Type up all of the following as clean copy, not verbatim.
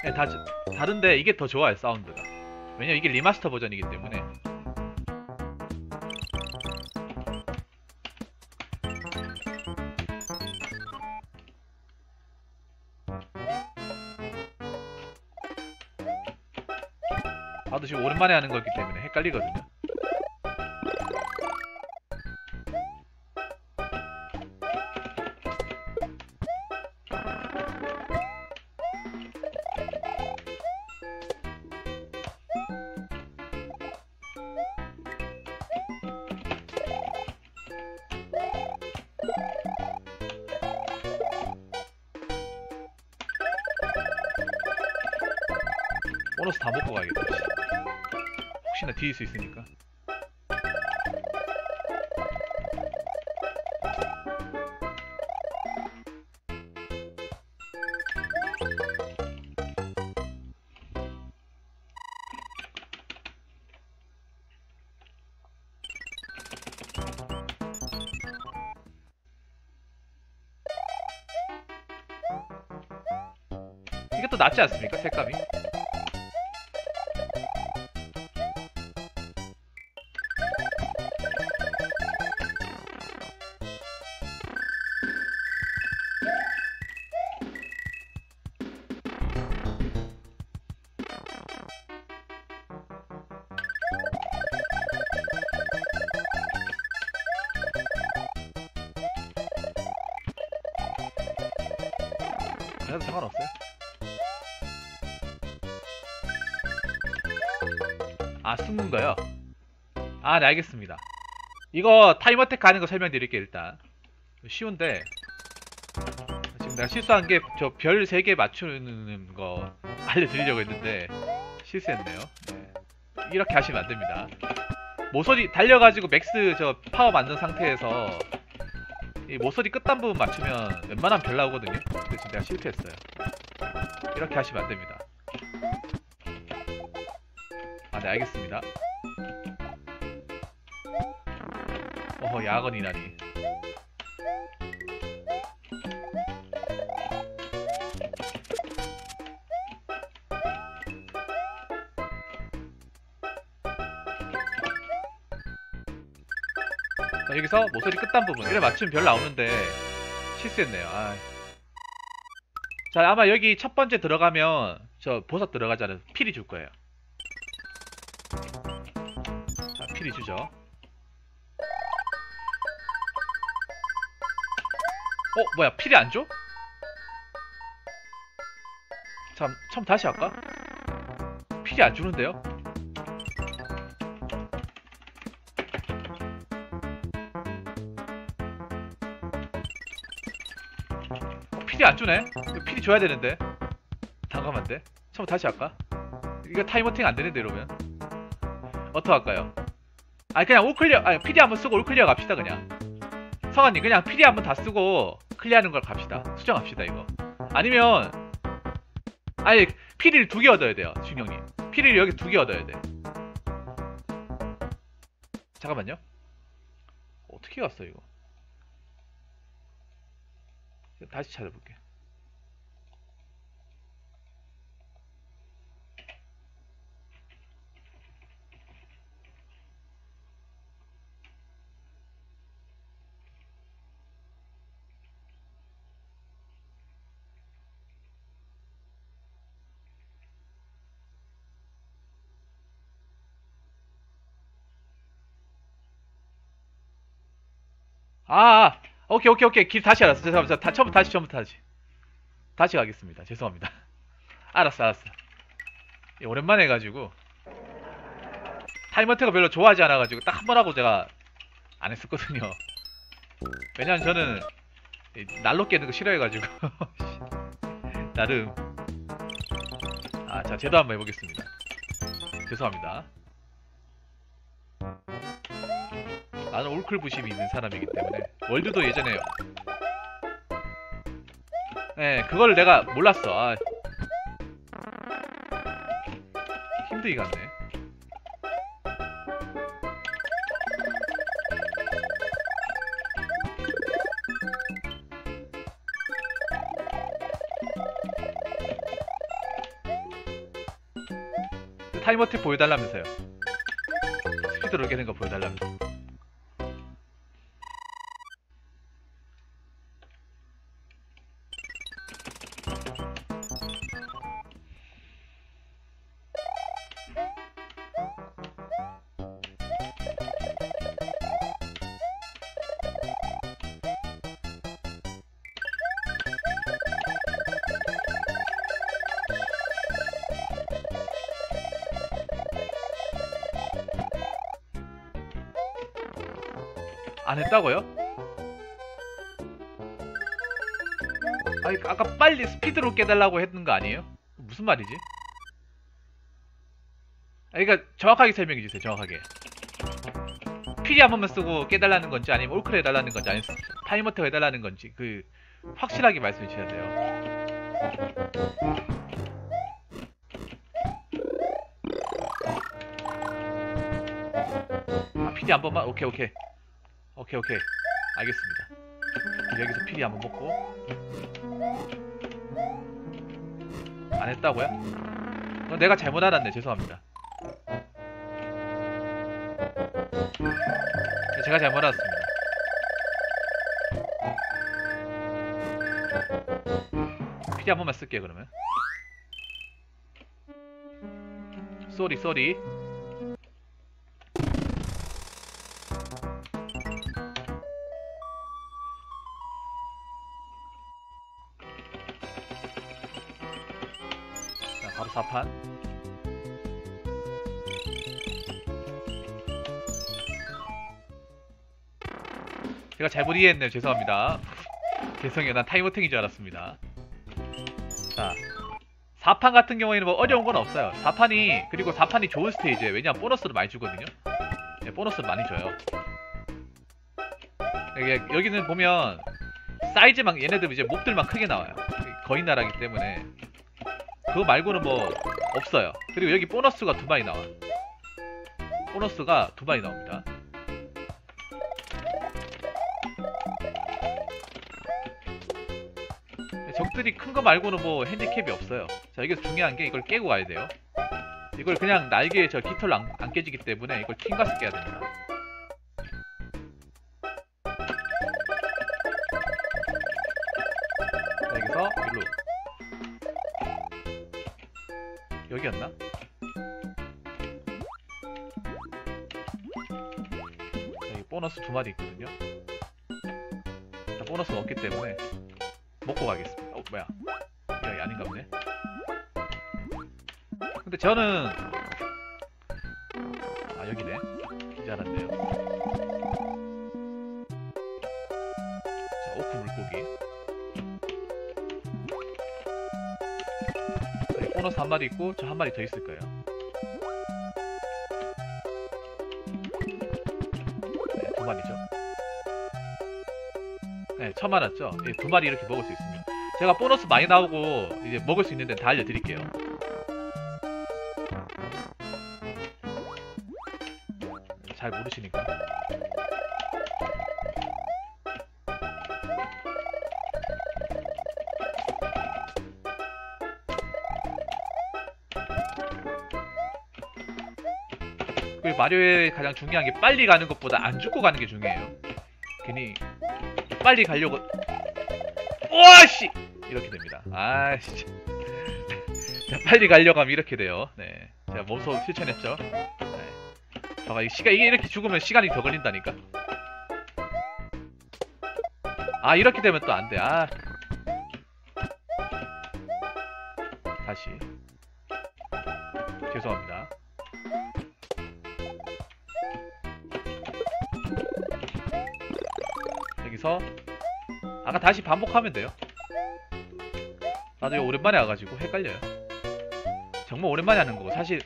네, 다른데 이게 더 좋아요, 사운드가. 왜냐면 이게 리마스터 버전이기 때문에. 나도 지금 오랜만에 하는 거기 때문에 헷갈리거든요. 보너스 다 먹고 가야겠다. 혹시나 뒤일 수 있으니까. 이게 또 낫지 않습니까? 색감이. 그래도 상관없어요. 아, 숨는 거요? 아, 네, 알겠습니다. 이거 타임어택 가는 거 설명드릴게요. 일단 쉬운데, 지금 내가 실수한 게 저 별 3개 맞추는 거 알려드리려고 했는데 실수했네요. 네. 이렇게 하시면 안 됩니다. 모서리 달려가지고 맥스 저 파워 만든 상태에서 이 모서리 끝단 부분 맞추면 웬만하면 별 나오거든요. 근데 지금 내가 실패했어요. 이렇게 하시면 안 됩니다. 아, 네, 알겠습니다. 어허, 야건이라니. 자, 여기서 모서리 끝단 부분 이래 맞추면 별 나오는데 실수했네요. 아. 자, 아마 여기 첫 번째 들어가면 저 보석 들어가잖아요. 필이 줄 거예요. 자, 필이 주죠. 뭐야, 필이 안 줘? 참, 처음 다시 할까? 필이 안 주는데요? 필이 안 주네? 필이 줘야 되는데. 잠깐만, 돼. 처음 다시 할까? 이거 타이머팅 안 되는데, 이러면. 어떡할까요? 아니, 그냥 올클리어, 아니, PD 한번 쓰고 올클리어 갑시다, 그냥. 성환님, 그냥 PD 한번 다 쓰고 클리어하는 걸 갑시다. 수정합시다, 이거. 아니면, 아니, PD를 2개 얻어야 돼요, 중형님. PD를 여기 2개 얻어야 돼. 잠깐만요. 어떻게 갔어, 이거? 다시 찾아볼게. 오케이, 오케이, 오케이. 길 다시 알았어. 죄송합니다. 처음부터 다시. 다시 가겠습니다. 죄송합니다. 알았어. 오랜만에 해가지고. 타임어택을 별로 좋아하지 않아가지고 딱 한 번 하고 제가 안 했었거든요. 왜냐면 저는 날로 깨는 거 싫어해가지고. 나름. 자, 제도 한번 해보겠습니다. 죄송합니다. 나는 올클 부심이 있는 사람이기 때문에. 월드도 예전에 그걸 내가 몰랐어. 힘들게 갔네. 타이머택 보여달라면서요. 스피드로 깨는 거 보여달라면서. 안 했다고요? 아니 아까 빨리 스피드로 깨달라고 했는 거 아니에요? 무슨 말이지? 아니, 그러니까 정확하게 설명해 주세요. 정확하게. 피리 한 번만 쓰고 깨달라는 건지 아니면 올크를 해달라는 건지 아니면 타이머택 해달라는 건지 그 확실하게 말씀해 주셔야 돼요. 아, 피리 한 번만? 오케이 오케이 오케이 알겠습니다. 여기서 피리 한번 먹고. 안 했다고요? 내가 잘못 알았네. 죄송합니다. 제가 잘못 알았습니다. 피리 한 번만 쓸게요 그러면. 쏘리. 자, 바로 4판. 제가 잘못 이해했네요. 죄송합니다. 개성이 난 타이머탱인 줄 알았습니다. 자, 4판 같은 경우에는 뭐 어려운 건 없어요. 4판이, 그리고 4판이 좋은 스테이지예요. 왜냐면 보너스를 많이 주거든요. 네, 보너스를 많이 줘요. 여기는 보면 사이즈만, 얘네들 이제 몹들만 크게 나와요. 거인 나라기 때문에. 그거 말고는 뭐 없어요. 그리고 여기 보너스가 2마리 나와. 보너스가 2마리 나옵니다. 적들이 큰 거 말고는 뭐 핸디캡이 없어요. 자, 여기서 중요한 게 이걸 깨고 가야 돼요. 이걸 그냥 날개에 저 깃털로 안 깨지기 때문에 이걸 킹가스 깨야 됩니다. 자, 여기서 일로. 여기였나? 자, 여기 보너스 2마리 있거든요. 자, 보너스가 없기 때문에 먹고 가겠습니다. 뭐야? 여기 아닌가 보네. 근데 저는 여기네. 기자란데요. 자, 오크 물고기. 여기 보너스 1마리 있고 저 1마리 더 있을 거예요. 네, 2마리죠. 네, 처음 알았죠? 네, 2마리 이렇게 먹을 수 있습니다. 제가 보너스 많이 나오고 이제 먹을 수 있는 데는 다 알려드릴게요. 잘 모르시니까. 그리고 마리오의 가장 중요한 게 빨리 가는 것보다 안 죽고 가는 게 중요해요. 괜히 빨리 가려고 오아씨! 이렇게 됩니다. 아씨. 빨리 가려고 하면 이렇게 돼요. 네. 제가 몸소 실천했죠. 네. 봐봐, 이게 이렇게 죽으면 시간이 더 걸린다니까. 이렇게 되면 또 안 돼. 다시. 죄송합니다. 여기서 아까 다시 반복하면 돼요. 나도 이거 오랜만에 와가지고 헷갈려요. 정말 오랜만에 하는 거고 사실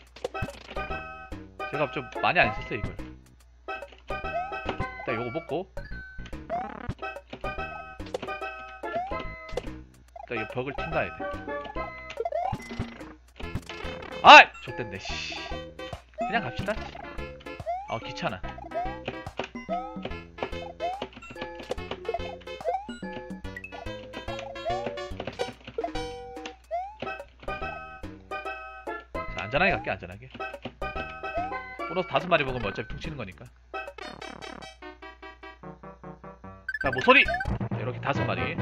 제가 좀 많이 안 했었어요 이걸. 일단 요거 먹고 일단 이 벽을 튕가야 돼. 좆됐네. 씨. 그냥 갑시다. 귀찮아. 자, 안전하게 갈게, 안전하게. 보너스 5마리 먹으면 어차피 퉁치는 거니까. 자, 모서리! 자, 이렇게 5마리.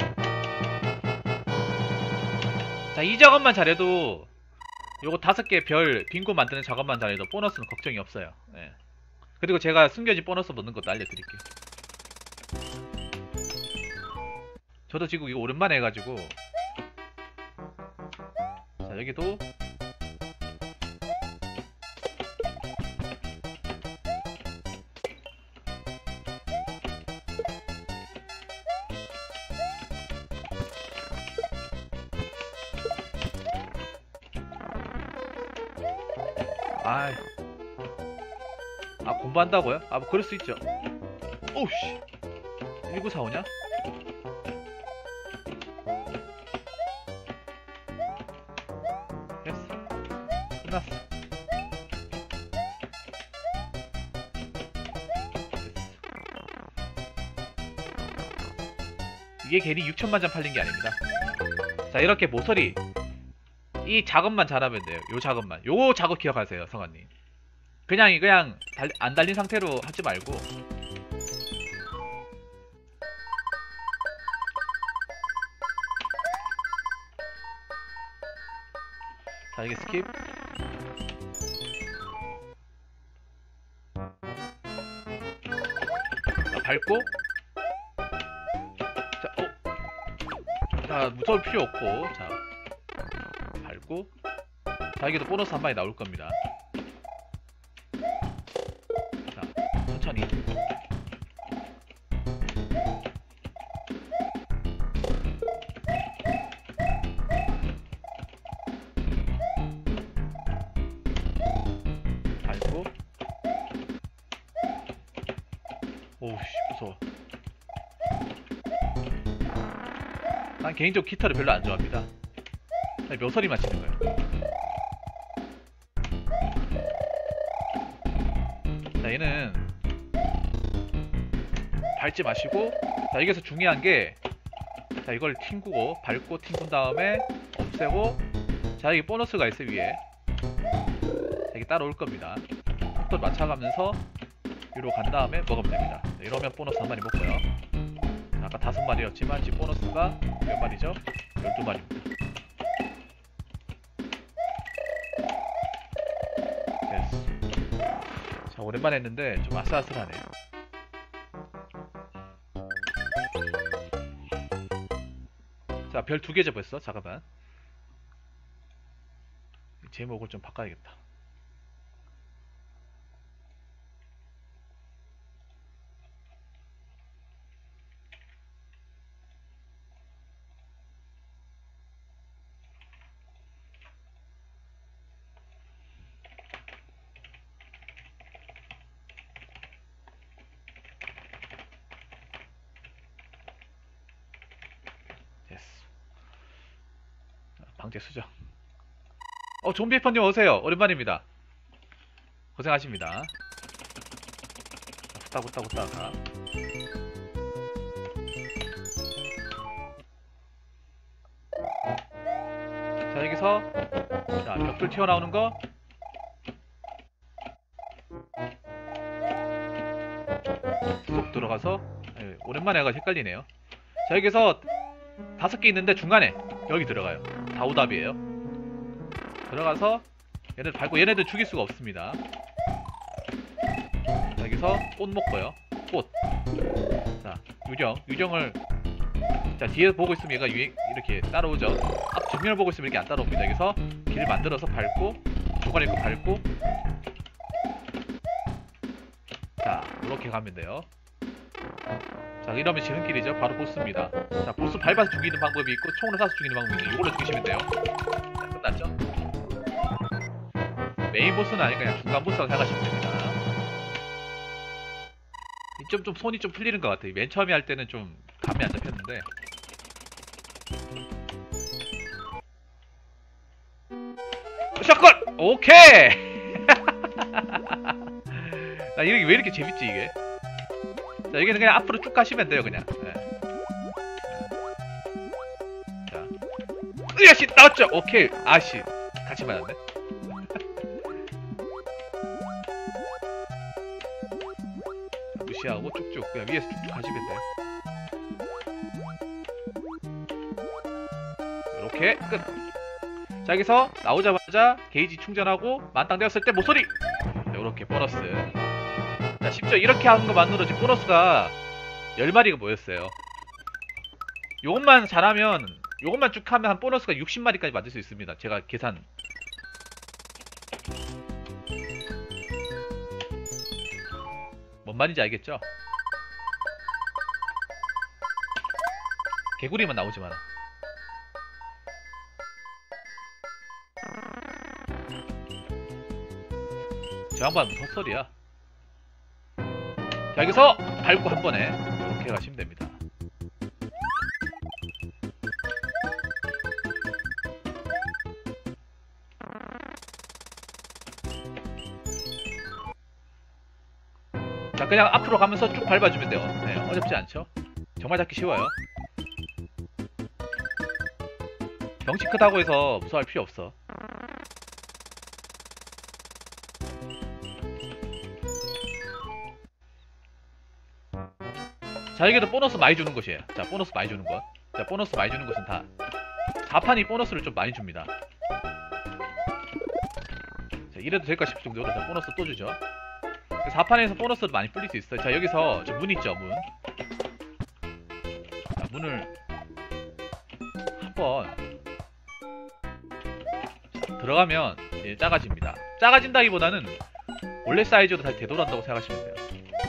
자, 이 작업만 잘해도, 요거 5개 별 빙고 만드는 작업만 잘해도 보너스는 걱정이 없어요. 예. 그리고 제가 숨겨진 보너스 넣는 것도 알려드릴게요. 저도 지금 이거 오랜만에 해가지고. 자, 여기도 공부한다고요? 아, 뭐 그럴 수 있죠. 오우씨, 1945냐? 됐어, 끝났어. 됐어. 이게 괜히 6천만 장 팔린 게 아닙니다. 자, 이렇게 모서리 이 작업만 잘하면 돼요. 요 작업만, 요 작업 기억하세요, 성환님. 그냥 안 달린 상태로 하지 말고. 자, 이게 스킵. 자, 밟고. 자, 자, 무서울 필요 없고. 자, 밟고. 자, 여기도 보너스 한 방에 나올 겁니다. 천천히. 밟고. 오우씨, 무서워. 난 개인적으로 기타를 별로 안 좋아합니다. 묘소리만 치는 거예요. 자, 얘는 밟지 마시고. 자, 여기서 중요한 게, 자, 이걸 튕구고 밟고 튕군 다음에 없애고. 자, 여기 보너스가 있어요, 위에. 자, 이게 따라올 겁니다. 속도 맞춰가면서 위로 간 다음에 먹으면 됩니다. 자, 이러면 보너스 한 마리 먹고요. 자, 아까 5마리였지만 지금 보너스가 몇 마리죠? 12마리입니다. 됐어. 자, 오랜만에 했는데 좀 아슬아슬하네요. 자, 별 2개죠 벌써? 잠깐만. 제목을 좀 바꿔야겠다. 방제 수정. 좀비퍼님 어서오세요. 오랜만입니다. 고생하십니다. 후딱후딱후딱. 자, 여기서 자, 벽돌 튀어나오는 거. 쏙 들어가서. 오랜만에 해가 헷갈리네요. 자, 여기서 5개 있는데 중간에 여기 들어가요. 다 오답이에요. 들어가서 얘네들 밟고, 얘네들 죽일 수가 없습니다. 자, 여기서 꽃 먹고요. 꽃. 자, 유령을. 자, 뒤에 보고 있으면 얘가 이렇게 따라오죠. 앞 정면을 보고 있으면 이렇게 안 따라옵니다. 여기서 길을 만들어서 밟고, 중간에 거 밟고. 자, 이렇게 가면 돼요. 자, 이러면 지름길이죠. 바로 보스입니다. 자, 보스 밟아서 죽이는 방법이 있고 총으로 쏴서 죽이는 방법이 있는데 이걸로 죽이시면 돼요. 자, 끝났죠? 메인 보스는 아니니까 그냥 중간 보스라고 생각하시면 됩니다. 좀 손이 좀 풀리는 것 같아요. 맨 처음에 할 때는 좀 감이 안 잡혔는데. 샷건! 오케이! 나 이게 왜 이렇게 재밌지 이게? 자, 여기는 그냥 앞으로 쭉 가시면 돼요, 그냥. 네. 자, 으야씨 나왔죠. 오케이. 아씨, 같이 맞았네. 무시하고 쭉쭉 그냥 위에서 쭉쭉 가시면 돼요. 이렇게 끝. 자, 여기서 나오자마자 게이지 충전하고 만땅 되었을 때 모서리. 자, 이렇게 보너스. 자, 심지어 이렇게 하는 것만으로 지금 보너스가 10마리가 모였어요. 요것만 잘하면, 요것만 쭉 하면 한 보너스가 60마리까지 만들 수 있습니다. 제가 계산. 뭔 말인지 알겠죠? 개구리만 나오지 마라. 저 양반 무슨 헛소리야. 자, 여기서 밟고 한 번에 이렇게 가시면 됩니다. 자, 그냥 앞으로 가면서 쭉 밟아주면 돼요. 네, 어렵지 않죠? 정말 잡기 쉬워요. 덩치 크다고 해서 무서워할 필요 없어. 자, 여기도 보너스 많이 주는 곳이에요. 자, 보너스 많이 주는 곳. 자, 보너스 많이 주는 곳은 다 4판이 보너스를 좀 많이 줍니다. 자, 이래도 될까 싶을 정도로 자, 보너스 또 주죠. 4판에서 보너스도 많이 뿌릴 수 있어요. 자, 여기서 저 문 있죠, 문. 자, 문을 한번 들어가면 이제 작아집니다. 작아진다기보다는 원래 사이즈로 다시 되돌아간다고 생각하시면 돼요.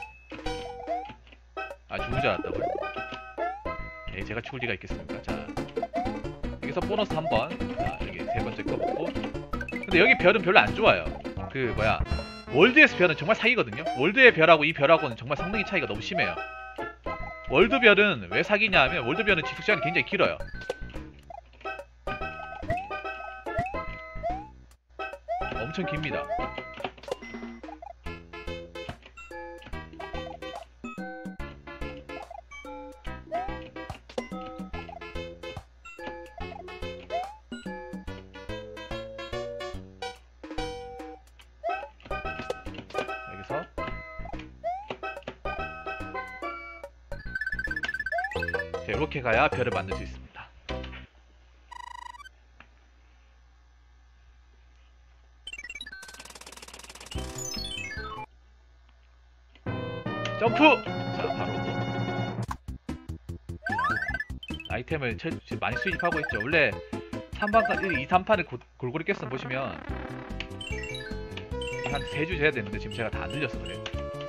아, 죽을 줄 알았다고요? 네, 제가 죽을 리가 있겠습니까? 자, 여기서 보너스 한 번. 자, 여기 세 번째 거 먹고. 근데 여기 별은 별로 안 좋아요. 그 뭐야, 월드에서 별은 정말 사기거든요. 월드의 별하고 이 별하고는 정말 성능이 차이가 너무 심해요. 월드 별은 왜 사기냐 하면 월드 별은 지속시간이 굉장히 길어요. 엄청 깁니다. 여기서 자, 이렇게 가야 별을 만들 수 있습니다. 점프! 자, 바로 아이템을 지금 많이 수집하고 있죠. 원래 3판까지 2, 3판을 골고루 깼어 보시면 한 3주 재야 되는데 지금 제가 다 안 늘려서 그래요.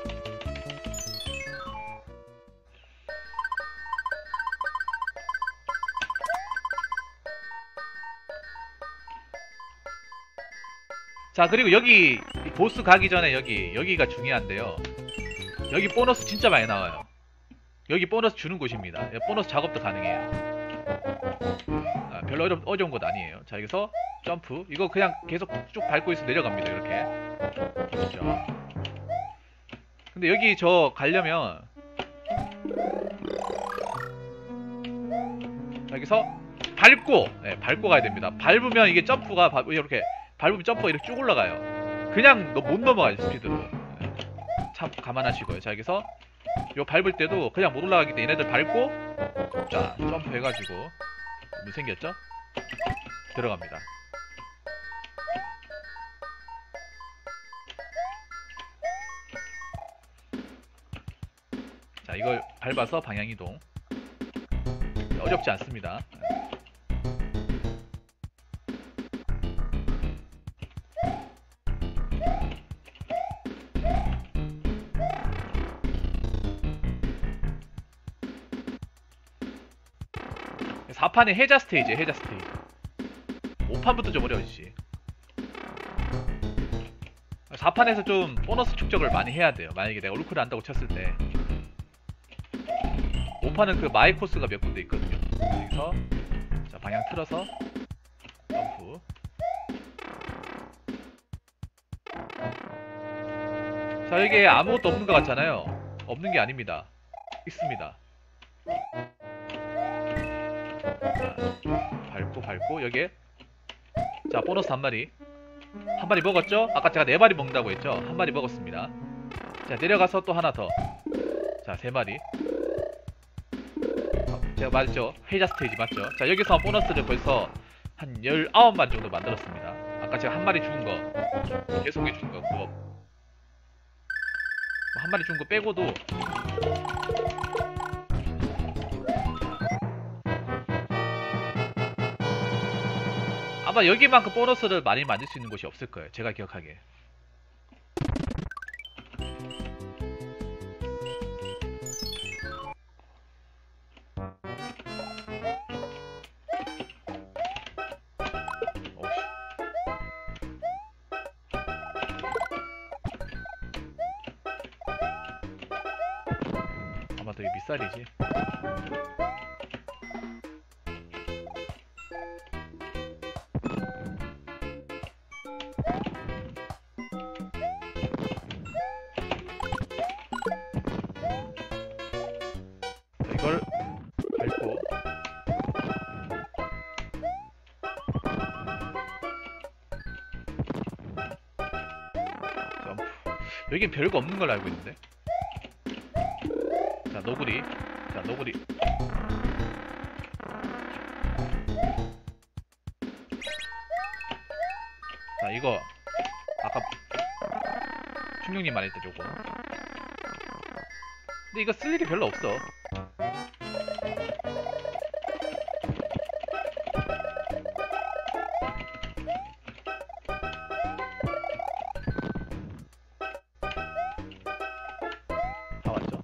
자, 그리고 여기 보스 가기 전에 여기가 중요한데요. 여기 보너스 진짜 많이 나와요. 여기 보너스 주는 곳입니다. 보너스 작업도 가능해요. 아, 별로 어려운 것 아니에요. 자, 여기서 점프. 이거 그냥 계속 쭉 밟고 있으면 내려갑니다. 이렇게. 그렇죠. 근데 여기 저 가려면 여기서 밟고, 네, 밟고 가야 됩니다. 밟으면 이게 점프가 이렇게 밟으면 점프가 이렇게 쭉 올라가요. 그냥 못 넘어가요, 스피드로. 참 감안하시고요. 자, 여기서 요 밟을 때도 그냥 못 올라가기 때문에 얘네들 밟고 자, 점프 해가지고 문 생겼죠? 들어갑니다. 자, 이걸 밟아서 방향이동. 어렵지 않습니다. 4판의 해자 스테이지, 해자 스테이지. 5판부터 좀 어려워지지. 4판에서 좀 보너스 축적을 많이 해야 돼요. 만약에 내가 올크를 한다고 쳤을 때. 5판은 그 마이 코스가 몇 군데 있거든요. 여기서 자, 방향 틀어서 점프. 자, 여기에 아무것도 없는 것 같잖아요. 없는 게 아닙니다. 있습니다. 자, 밟고 여기에 자, 보너스 한 마리 먹었죠? 아까 제가 4마리 먹는다고 했죠? 한 마리 먹었습니다. 자, 내려가서 또 하나 더. 자, 3마리. 제가 맞죠? 해자 스테이지 맞죠? 자, 여기서 보너스를 벌써 한 19마리 정도 만들었습니다. 아까 제가 한 마리 죽은 거, 계속해 죽은 거, 그거. 한 마리 죽은 거 빼고도 아마 여기만큼 보너스를 많이 만들 수 있는 곳이 없을 거예요. 제가 기억하기에. 어우씨. 아마 되게 밑살이지. 이걸 밟고 점프. 여긴 별거 없는 걸로 알고 있는데. 자, 노구리. 자, 노구리. 자, 이거 아까 충룡님 말했던 요거. 근데 이거 쓸 일이 별로 없어. 다 왔죠?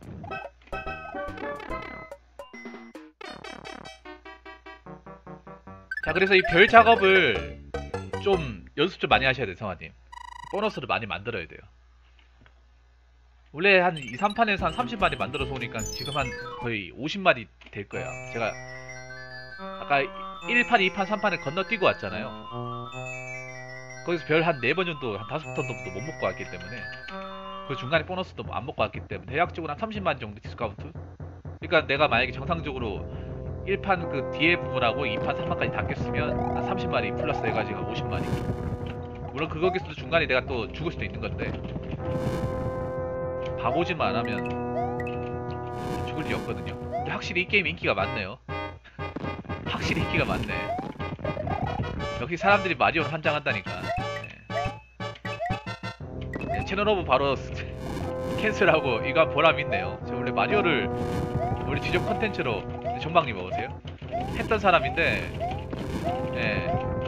자, 그래서 이 별 작업을 좀 연습 좀 많이 하셔야 돼요, 성화님. 보너스를 많이 만들어야 돼요. 원래 한 2, 3판에서 한 30마리 만들어서 오니까 지금 한 거의 50마리 될 거야. 제가 아까 1판, 2판, 3판을 건너뛰고 왔잖아요. 거기서 별 한 4번 정도, 한 5턴 정도 못 먹고 왔기 때문에, 그 중간에 보너스도 안 먹고 왔기 때문에 대략적으로 한 30마리 정도 디스카운트? 그러니까 내가 만약에 정상적으로 1판 그 뒤에 부분하고 2판, 3판까지 다 꼈으면 한 30마리 플러스 해가지고 50마리. 물론 그거기서도 중간에 내가 또 죽을 수도 있는 건데, 바보짓만 안 하면 죽을 일이 없거든요. 근데 확실히 이 게임 인기가 많네요. 확실히 인기가 많네. 역시 사람들이 마리오를 환장한다니까. 네, 채널 오브 바로 캔슬하고 이거 보람 있네요. 저 원래 마리오를 원래 지적 컨텐츠로 정방님 먹으세요? 했던 사람인데, 예.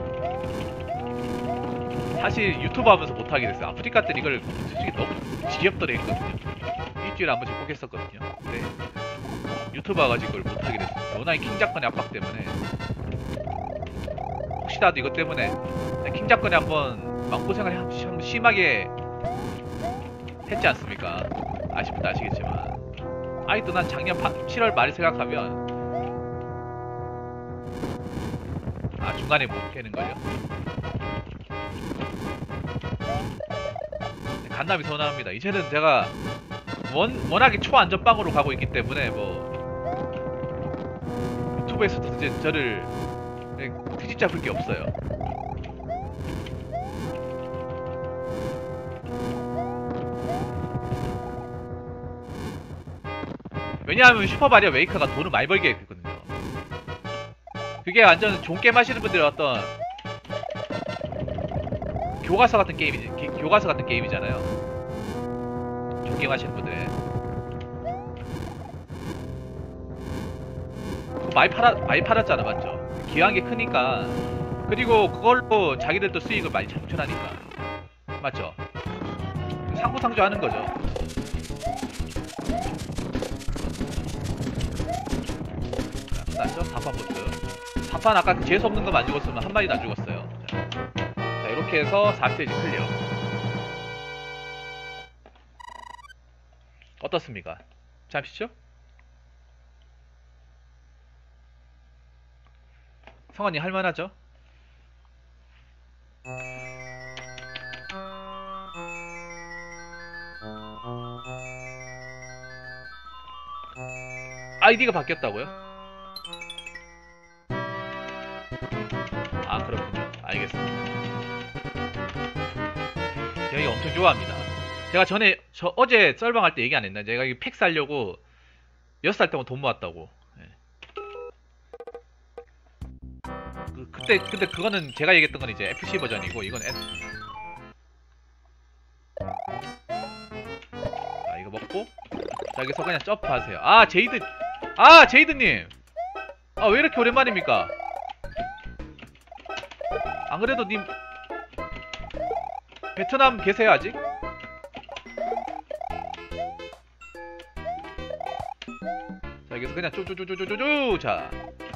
사실 유튜브 하면서 못하게 됐어요. 아프리카 때 이걸 솔직히 너무 지겹더래 했거든요. 일주일에 한 번씩 꼭 했었거든요. 근데 유튜브 와가지고 이걸 못하게 됐어요. 워낙에 킹작권의 압박 때문에. 혹시라도 이것 때문에 킹작권에 한번 마음고생을 한번 심하게 했지 않습니까? 아실 분도 아시겠지만. 아직도 난 작년 7월 말 생각하면 중간에 못 깨는걸요? 간담이 서운합니다. 이제는 제가 워낙에 초안전빵으로 가고 있기 때문에 뭐 유튜브에서도 이제 저를 트집 잡을 게 없어요. 왜냐하면 슈퍼마리오 메이커가 돈을 많이 벌게 했거든요. 그게 완전 좋은 게임 하시는 분들의 어떤 교과서 같은 게임이잖아요. 좋은 게임 하시는 분들의 많이 팔았잖아, 맞죠? 기여한 게 크니까. 그리고 그걸로 자기들도 수익을 많이 창출하니까, 맞죠? 상부상조 하는 거죠. 끝났죠? 4판 보스. 4판 아까 그 재수없는 것만 안 죽었으면 한 마리도 안 죽었어요. 자, 이렇게 해서 4스테이지 클리어. 어떻습니까? 잠시죠? 성환이 할만하죠? 아이디가 바뀌었다고요? 아, 그렇군요. 알겠습니다. 제가 이거 엄청 좋아합니다. 제가 어제 썰방할 때 얘기 안 했나? 제가 이 팩 사려고 6살 때만 돈 모았다고. 예. 그때 근데 그거는 제가 얘기했던 건 이제 FC 버전이고 이건 자 이거 먹고 자 여기서 그냥 점프하세요. 아 제이드 제이드님 왜 이렇게 오랜만입니까? 안 그래도 님 베트남 계세요 아직? 자 여기서 그냥 쪼쪼쪼쪼쪼쪼 자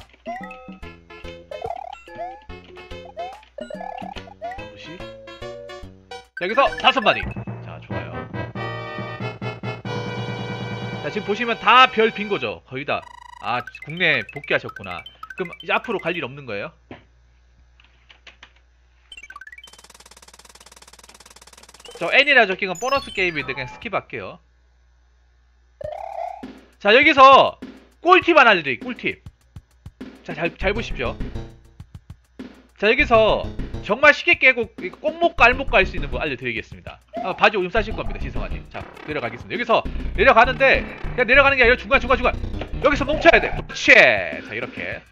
보시 여기서 5마리 자 좋아요. 자 지금 보시면 다 별 빈거죠 거의다. 국내 복귀하셨구나. 그럼 이제 앞으로 갈 일 없는 거예요? 저 N이라 적힌 건 보너스 게임인데 그냥 스킵할게요. 자 여기서 꿀팁 하나 알려드릴게요. 꿀팁. 자 잘 보십시오. 자 여기서 정말 쉽게 깨고 꼭못 갈 수 있는 거 알려드리겠습니다. 바지 오줌 싸실 겁니다 시성아님. 자 내려가겠습니다. 여기서 내려가는데 그냥 내려가는 게 아니라 중간 여기서 멈춰야 돼. 그렇지. 자 이렇게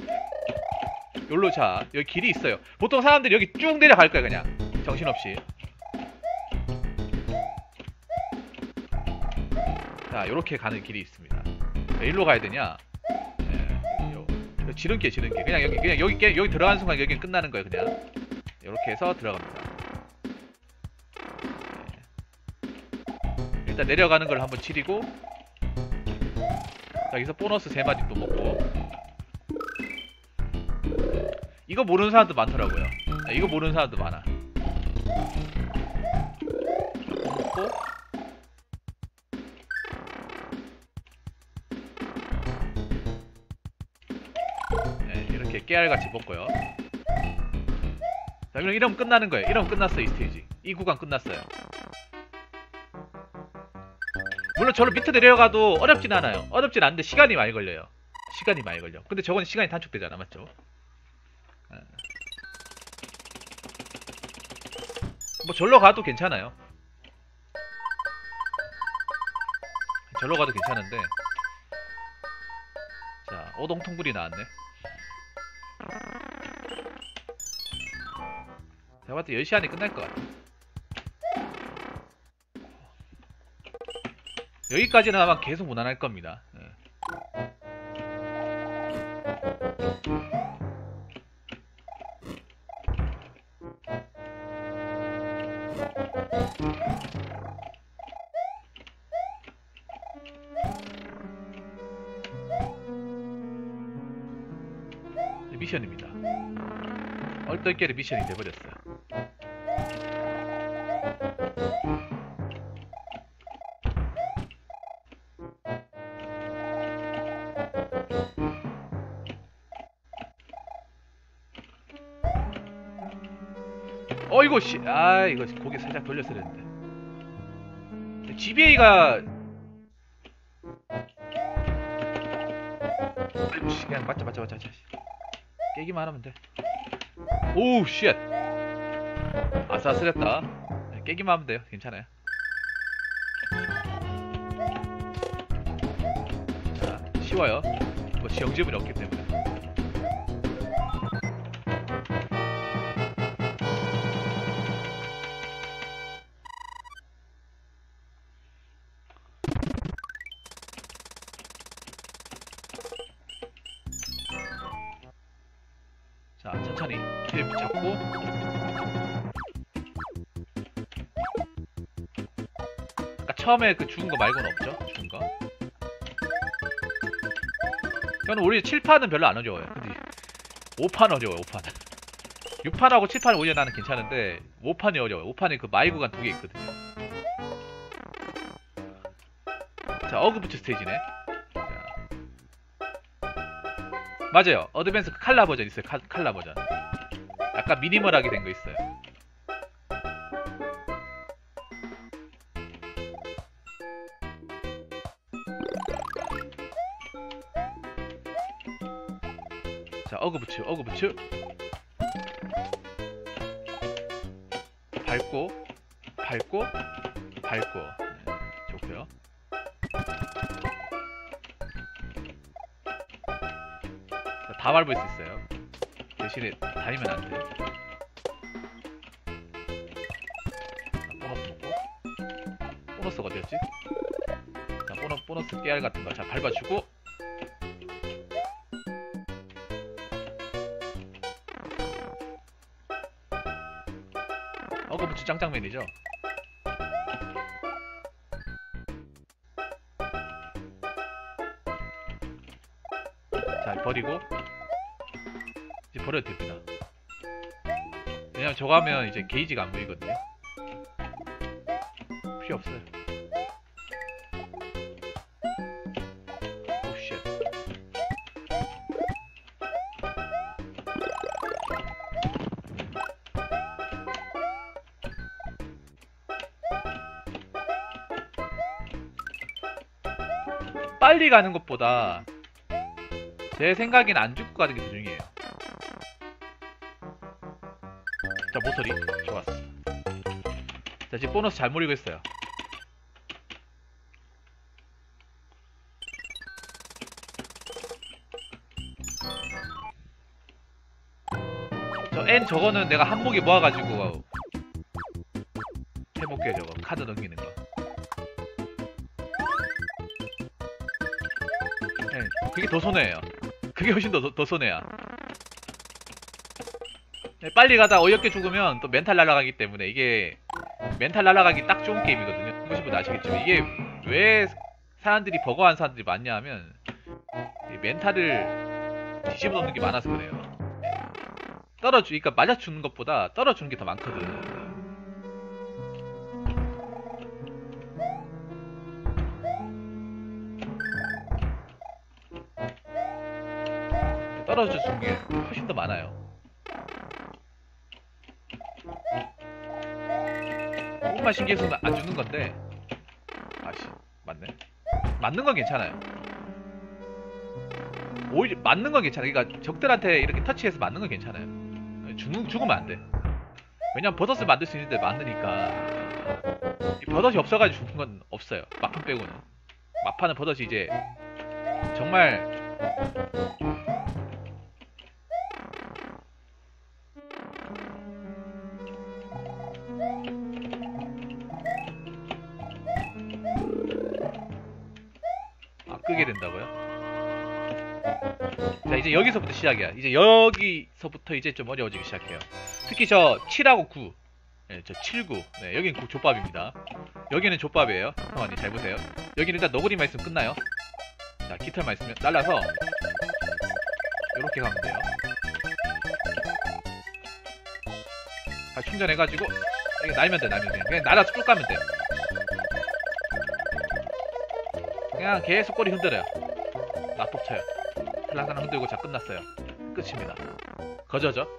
요로 자 여기 길이 있어요. 보통 사람들이 여기 쭉 내려갈 거야 그냥 정신없이. 자 요렇게 가는 길이 있습니다. 왜 일로 가야 되냐? 지름길 그냥 여기 들어가는 순간 여기 끝나는 거예요 그냥. 요렇게 해서 들어갑니다. 일단 내려가는 걸 한번 치리고 자, 여기서 보너스 3마리 또 먹고 이거 모르는 사람도 많더라고요. 이거 모르는 사람도 많아. 먹고 이렇게 깨알같이 먹고요. 자 그럼 이러면 끝나는 거예요. 이러면 끝났어요 이 스테이지. 이 구간 끝났어요. 물론 저로 밑에 내려가도 어렵진 않아요. 어렵진 않은데 시간이 많이 걸려요. 근데 저건 시간이 단축되잖아 맞죠? 뭐 절로 가도 괜찮아요. 절로 가도 괜찮은데 자 오동통굴이 나왔네. 제가 봤을 때 10시 안에 끝날 것 같아. 여기까지는 아마 계속 무난할 겁니다. 미션입니다. 얼떨결에 미션이 돼버렸어요. 이거 이거 고개 살짝 돌렸어야 했는데 GBA가 그냥 맞자 깨기만 하면 돼. 오우 쉣 아슬아슬했다. 깨기만 하면 돼요. 괜찮아요. 자 쉬워요. 뭐 지형지물이 없기 때문에. 자 천천히 길 잡고 아까 처음에 그 죽은 거 말고는 없죠? 죽은 거 저는 우리 7판은 별로 안 어려워요. 근데 5판 어려워요. 5판 6판하고 7판을 오히려 나는 괜찮은데 5판이 어려워요. 5판에 그 마이 구간 2개 있거든요. 자 어그부츠 스테이지네. 맞아요. 어드밴스 칼라 버전 있어요. 칼라 버전. 약간 미니멀하게 된 거 있어요. 자, 어그부츠. 밟고. 네, 좋고요. 다 밟을 수 있어요. 대신에 다니면 안 돼. 보너스 먹고. 보너스가 어디였지? 자, 보너스 깨알 같은 거. 자, 밟아주고. 어거부츠 짱짱맨이죠? 자, 버리고. 이제 버려도 됩니다. 왜냐면 저거 하면 이제 게이지가 안 보이거든요. 필요 없어요. 오, 쉣. 빨리 가는 것보다 제 생각엔 안 죽고 가는 게 더 중요해요. 자, 모서리. 좋았어. 자, 지금 보너스 잘 모르고 있어요. 저 N 저거는 내가 한목에 모아가지고 해볼게요. 저거 카드 넘기는 거. 네, 그게 더 손해예요. 그게 훨씬 더 손해야. 네, 빨리 가다 어이없게 죽으면 또 멘탈 날아가기 때문에 이게 멘탈 날아가기 딱 좋은 게임이거든요. 해보신 분 아시겠지만 이게 왜 사람들이 버거한 사람들이 많냐 하면 이 멘탈을 뒤집어 놓는 게 많아서 그래요. 그러니까 맞아 주는 것보다 떨어 주는 게 더 많거든. 떨어져 주는 게 훨씬 더 많아요. 조금만 신경 쓰면 안 죽는 건데. 아씨, 맞네. 맞는 건 괜찮아요. 오히려 맞는 건 괜찮아. 그러니까 적들한테 이렇게 터치해서 맞는 건 괜찮아요. 죽으면 안 돼. 왜냐면 버섯을 만들 수 있는데 만드니까. 이 버섯이 없어가지고 죽는 건 없어요. 막판 빼고는. 막판은 버섯이 이제 정말 끄게 된다고요? 자, 이제 여기서부터 시작이야. 이제 여기서부터 이제 좀 어려워지기 시작해요. 특히 저 7하고 9. 네, 저 7, 9. 네, 여기는 족밥입니다. 여기는 족밥이에요. 형아님 잘 보세요. 여기는 일단 너구리만 있으면 끝나요. 자, 깃털만 있으면 날라서 이렇게 가면 돼요. 아, 충전해가지고 이게 날면 돼. 그냥 날아서 쭉 가면 돼. 그냥 계속 꼬리 흔들어요. 낙폭 쳐요. 플라사나 흔들고 자, 끝났어요. 끝입니다. 거저죠.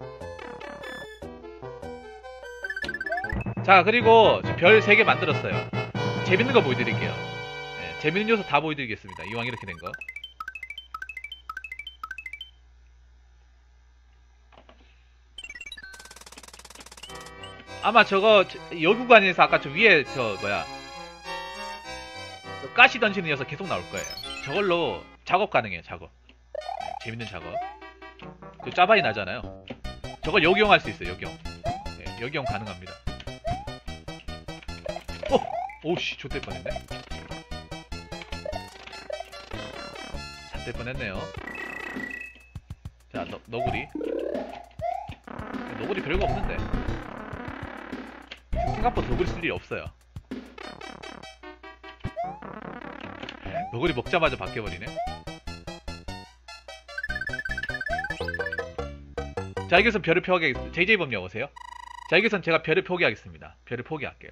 자, 그리고 별 3개 만들었어요. 재밌는 거 보여드릴게요. 네, 재밌는 요소 다 보여드리겠습니다. 이왕 이렇게 된 거. 아마 저거 여구간에서 아까 저 위에 가시 던지는 녀석 계속 나올 거예요. 저걸로 작업 가능해요. 작업. 네, 재밌는 작업. 그 짜바이 나잖아요. 저걸 역용할 수 있어요. 역용. 네, 역용 가능합니다. 오우씨, 좆될 뻔했네. 잣될 뻔했네요. 자, 너구리. 너구리 별거 없는데. 생각보다 너구리 쓸 일이 없어요. 너구리 먹자마자 바뀌어버리네. 자, 여기선 별을 포기하겠습니다. JJ범님 오세요. 자, 여기선 제가 별을 포기하겠습니다. 별을 포기할게요.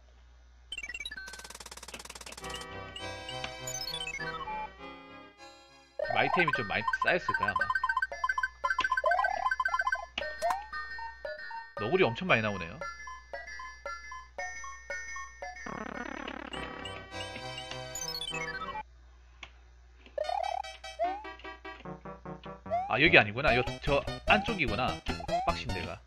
아이템이 좀 많이 쌓였을까요, 아마. 너구리 엄청 많이 나오네요. 아, 여기 아니구나. 저 안쪽이구나. 빡신 데가.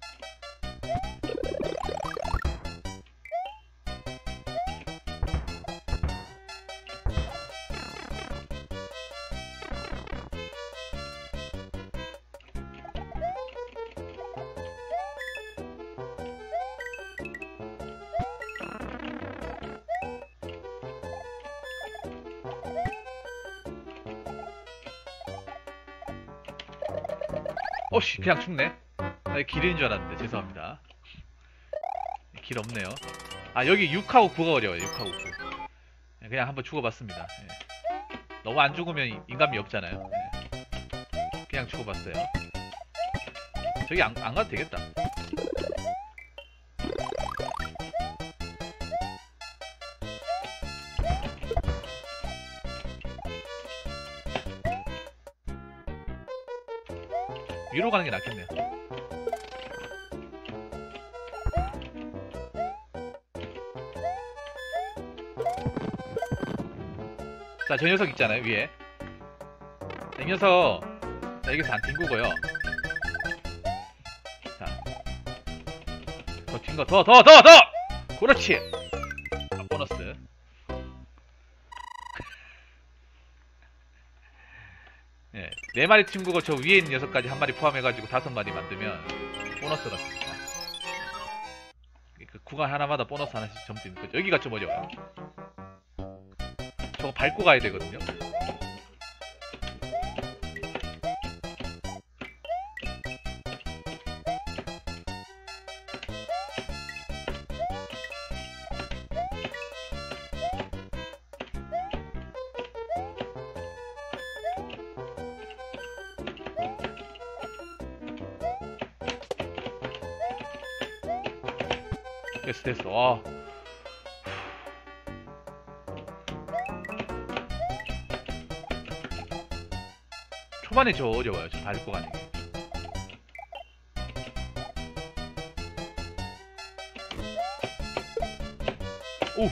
어씨 그냥 죽네. 길인 줄 알았는데 죄송합니다. 길 없네요. 아 여기 6하고 9가 어려워요. 6하고 9. 그냥 한번 죽어봤습니다. 너무 안 죽으면 인간미 없잖아요. 그냥 죽어봤어요. 저기 안 가도 되겠다. 위로 가는 게 낫겠네요. 자, 저 녀석 있잖아요, 위에. 자, 이 녀석, 자, 여기서 안 튕구고요. 자, 더 튕거, 더! 그렇지! 아, 보너스. 예, 4마리 튕구고 저 위에 있는 녀석까지 한 마리 포함해가지고 5마리 만들면 보너스가 납니다. 그 구간 하나마다 보너스 하나씩 점수 있는 거죠. 여기가 좀 어려워요. 저거 밟고 가야 되거든요. 됐어. 와. 초반에 저 어려워요. 저 밟고 가는 게. 오!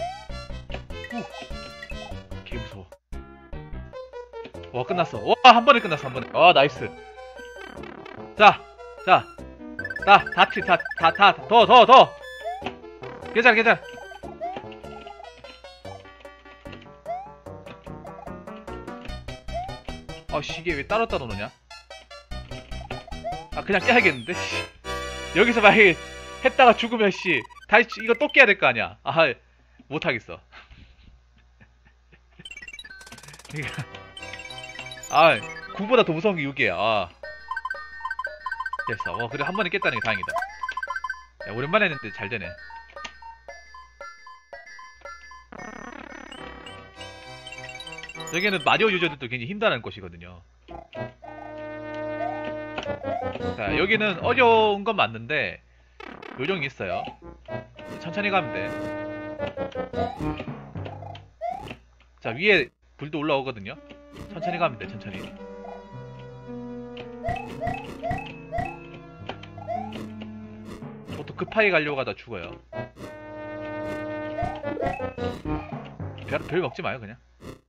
개 무서워. 와, 끝났어. 와, 한 번에 끝났어, 한 번에. 와, 나이스. 자. 더. 괜찮아. 이게 왜 따로 노냐? 아, 그냥 깨야겠는데? 여기서 만약에 했다가 죽으면, 다시 이거 또 깨야 될 거 아니야? 아, 못하겠어. 아, 9보다 더 무서운 게 6이야. 아. 됐어. 그래, 한 번에 깼다는 게 다행이다. 야, 오랜만에 했는데 잘 되네. 여기는 마리오 유저들도 굉장히 힘들어하는 곳이거든요. 자, 여기는 어려운 건 맞는데 요령이 있어요. 천천히 가면 돼. 자, 위에 불도 올라오거든요. 천천히 가면 돼, 천천히. 보통 급하게 가려고 하다 죽어요. 별 먹지 마요, 그냥.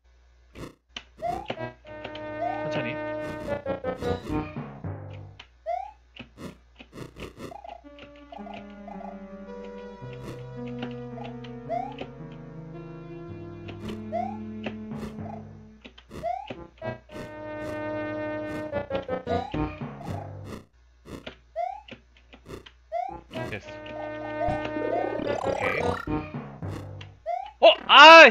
천천히. 됐어. 오케이. 아이!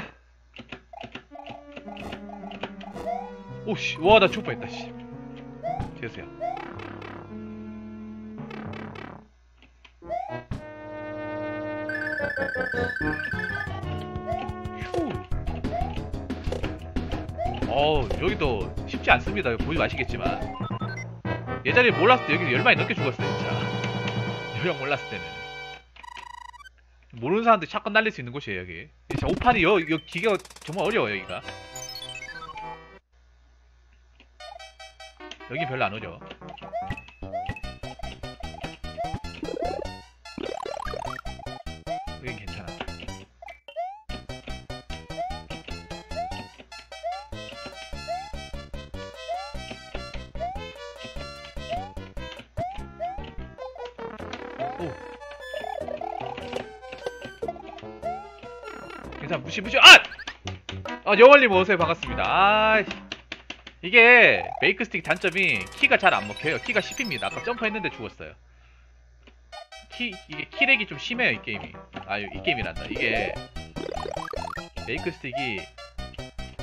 오씨, 와, 나 죽을 뻔했다, 씨. 죄송해요. 휴. 여기도 쉽지 않습니다. 보이면 아시겠지만. 예전에 몰랐을 때 여기 10마리 넘게 죽었어요, 진짜. 요령 몰랐을 때는. 모르는 사람들 샷건 날릴 수 있는 곳이에요, 여기. 진짜 오판이 여기 기계가 정말 어려워요, 여기가. 여기 별로 안 어려워. 여긴 괜찮아. 오. 괜찮아. 무시. 여월님 어서오세요. 반갑습니다. 이게 메이크스틱 단점이 키가 잘 안 먹혀요. 키가 10입니다. 아까 점프했는데 죽었어요. 이게 키렉이 좀 심해요, 이 게임이. 이 게임이란다. 이게 메이크스틱이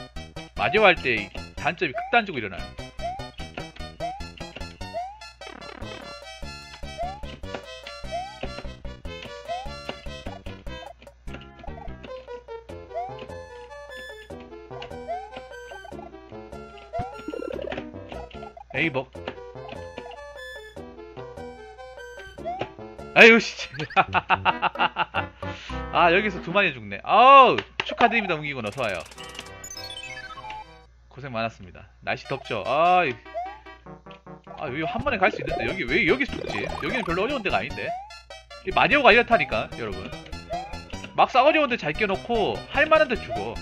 마디오 할 때 단점이 극단적으로 일어나요. 에이 뭐 아유 씨. 아 여기서 두 마리 죽네. 아우 축하드립니다 웅기군 어서와요. 고생 많았습니다. 날씨 덥죠. 여기 한 번에 갈 수 있는데 여기 왜 여기 죽지? 여기는 별로 어려운 데가 아닌데. 이 마리오가 이렇다니까 여러분. 막상 어려운 데 잘 껴놓고 할만한 데 죽어.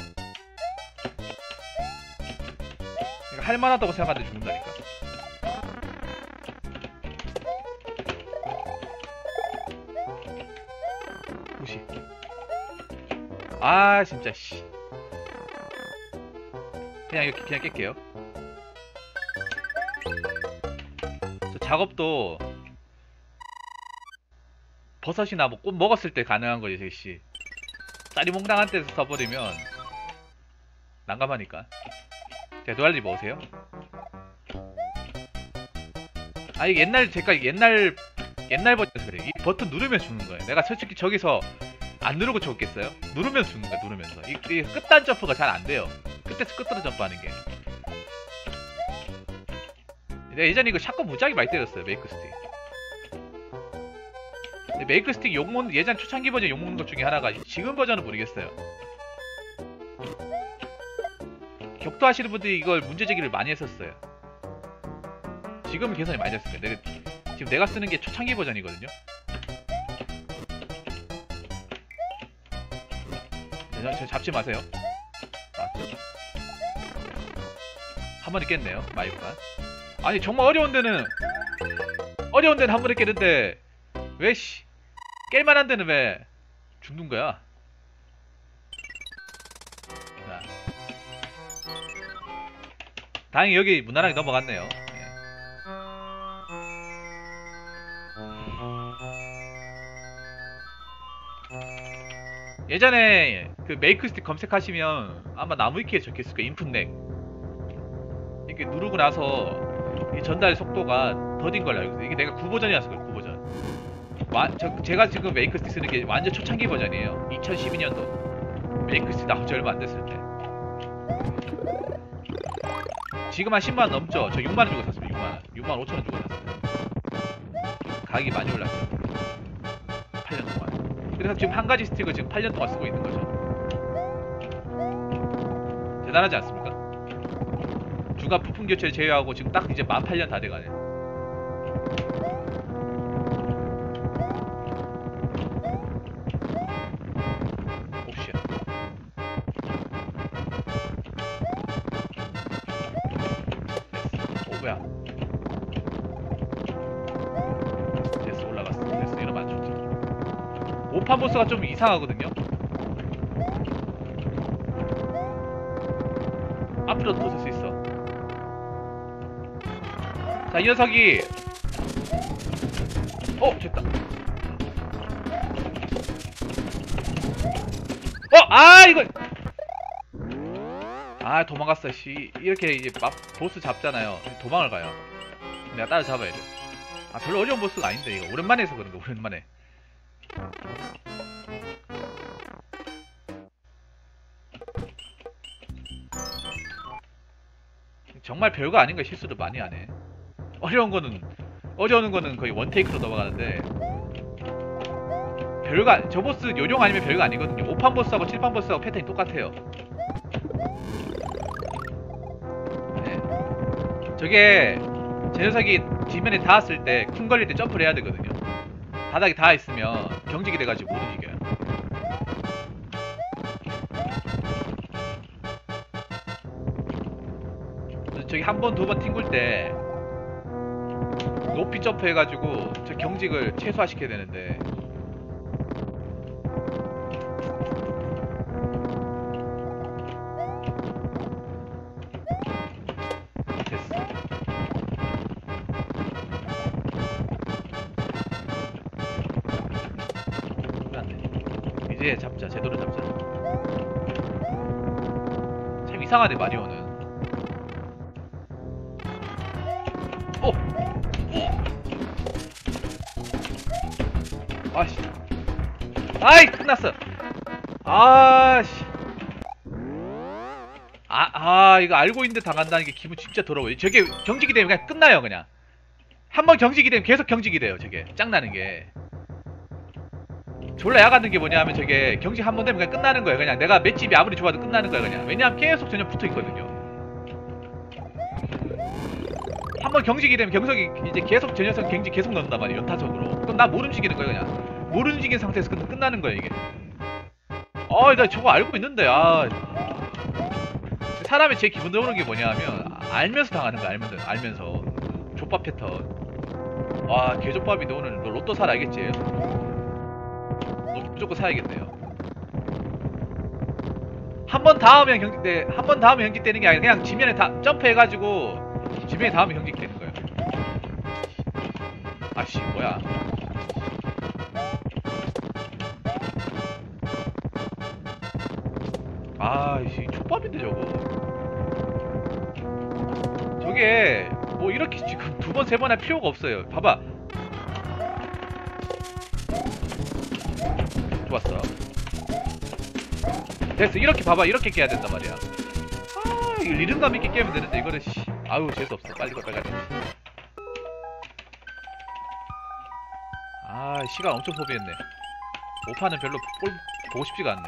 그러니까 할만하다고 생각하는데 죽는다니까. 무시. 아 진짜 씨. 그냥 이렇게 그냥 깰게요. 저 작업도 버섯이나 뭐 꽃 먹었을 때 가능한 거지, 씨. 쌀이몽땅한 데서 써버리면 난감하니까. 되도알리 먹으세요. 아 이게 옛날 버튼에서 그래. 이 버튼 누르면 죽는 거예요. 내가 솔직히 저기서 안 누르고 죽었겠어요? 누르면서 죽는 거야, 누르면서. 이 끝단 점프가 잘 안 돼요. 끝에서 끝으로 점프하는 게. 내가 예전에 이거 샷건 무지하게 많이 때렸어요, 메이크 스틱. 근데 메이크 스틱 욕먹는, 예전 초창기 버전 욕먹는 것 중에 하나가 지금 버전은 모르겠어요. 격투 하시는 분들이 이걸 문제제기를 많이 했었어요. 지금은 개선이 많이 됐습니다. 지금 내가 쓰는 게 초창기 버전이거든요. 저 잡지 마세요. 한 번에 깼네요, 마이브가. 아니 정말 어려운 데는 한 번에 깨는데 왜 씨 깰만한 데는 왜 죽는 거야? 자. 다행히 여기 무난하게 넘어갔네요. 예전에 그 메이크 스틱 검색하시면 아마 나무위키에 적혀있을 거예요. 인풋렉. 이렇게 누르고 나서 이 전달 속도가 더딘 걸로 알고 있어요. 이게 내가 9버전이라서 그래요. 9버전. 제가 지금 메이크 스틱 쓰는 게 완전 초창기 버전이에요. 2012년도. 메이크 스틱 나온 지 얼마 안 됐을 때. 지금 한 10만원 넘죠? 저 6만원 주고 샀습니다. 6만원. 6만 5천원 주고 샀어요. 가격이 많이 올랐죠. 8년 동안. 그래서 지금 한 가지 스틱을 지금 8년 동안 쓰고 있는 거죠. 대단하지 않습니까? 중간 부품 교체를 제외하고 지금 딱 이제 만 8년 다 돼가네. 옵션. 됐어. 오 뭐야? 됐어 올라갔어. 됐어 이러면 안 좋지. 5판 보스가 좀 이상하거든요. 앞으로 더 쓸 수 있어. 자, 이 녀석이 됐다. 이거 도망갔어. 씨. 이렇게 이제 막 보스 잡잖아요. 도망을 가요. 내가 따라잡아야 돼. 별로 어려운 보스가 아닌데 이거 오랜만에 해서 그런 거. 오랜만에. 정말 별거 아닌 거 실수도 많이 하네. 어려운 거는 거의 원테이크로 넘어가는데 저 보스 요령 아니면 별거 아니거든요. 5판 보스하고 7판 보스하고 패턴이 똑같아요. 네. 저게 제 녀석이 지면에 닿았을 때 쿵 걸릴 때 점프를 해야 되거든요. 바닥에 닿아있으면 경직이 돼가지고 못 움직여요. 저기 한 번, 두 번 튕길 때 높이 점프 해가지고 저 경직을 최소화시켜야 되는데 됐어. 안돼. 이제 잡자. 제대로 잡자. 참 이상하네 마리오는. 아씨. 아이 끝났어. 아씨. 이거 알고 있는데 당한다는 게 기분 진짜 더러워요. 저게 경직이 되면 그냥 끝나요, 그냥. 한 번 경직이 되면 계속 경직이 돼요, 저게. 짱나는 게. 졸라 야같은 게 뭐냐면 저게 경직 한 번 되면 그냥 끝나는 거예요. 그냥 내가 맷집이 아무리 좋아도 끝나는 거예요, 그냥. 왜냐하면 계속 전혀 붙어 있거든요. 한 번 경직이 되면 경석이 이제 계속 전혀성 경직 계속 넣는단 말이에요, 연타적으로. 그럼 나 못 움직이는 거예요, 그냥. 못 움직이는 상태에서 끝나는 거예요, 이게. 나 저거 알고 있는데, 사람이 제 기분 나쁘는 게 뭐냐면, 알면서 당하는 거야, 알면서. 족밥 패턴. 개족밥인데 오늘 너 로또 사라, 알겠지? 너 무조건 사야겠네요. 한 번 닿으면 경직되는 게 아니라 그냥 지면에 점프해가지고 지면에 닿으면 경직되는 거예요. 아씨, 뭐야. 이 족밥인데 저거. 저게 뭐 이렇게 지금 두 번 세 번 할 필요가 없어요. 봐봐. 좋았어. 됐어. 이렇게 봐봐. 이렇게 깨야 된단 말이야. 이거 리듬감 있게 깨면 되는데 이거는 재수없어. 빨리 가자. 시간 엄청 소비했네. 5판은 별로 보고 싶지가 않네.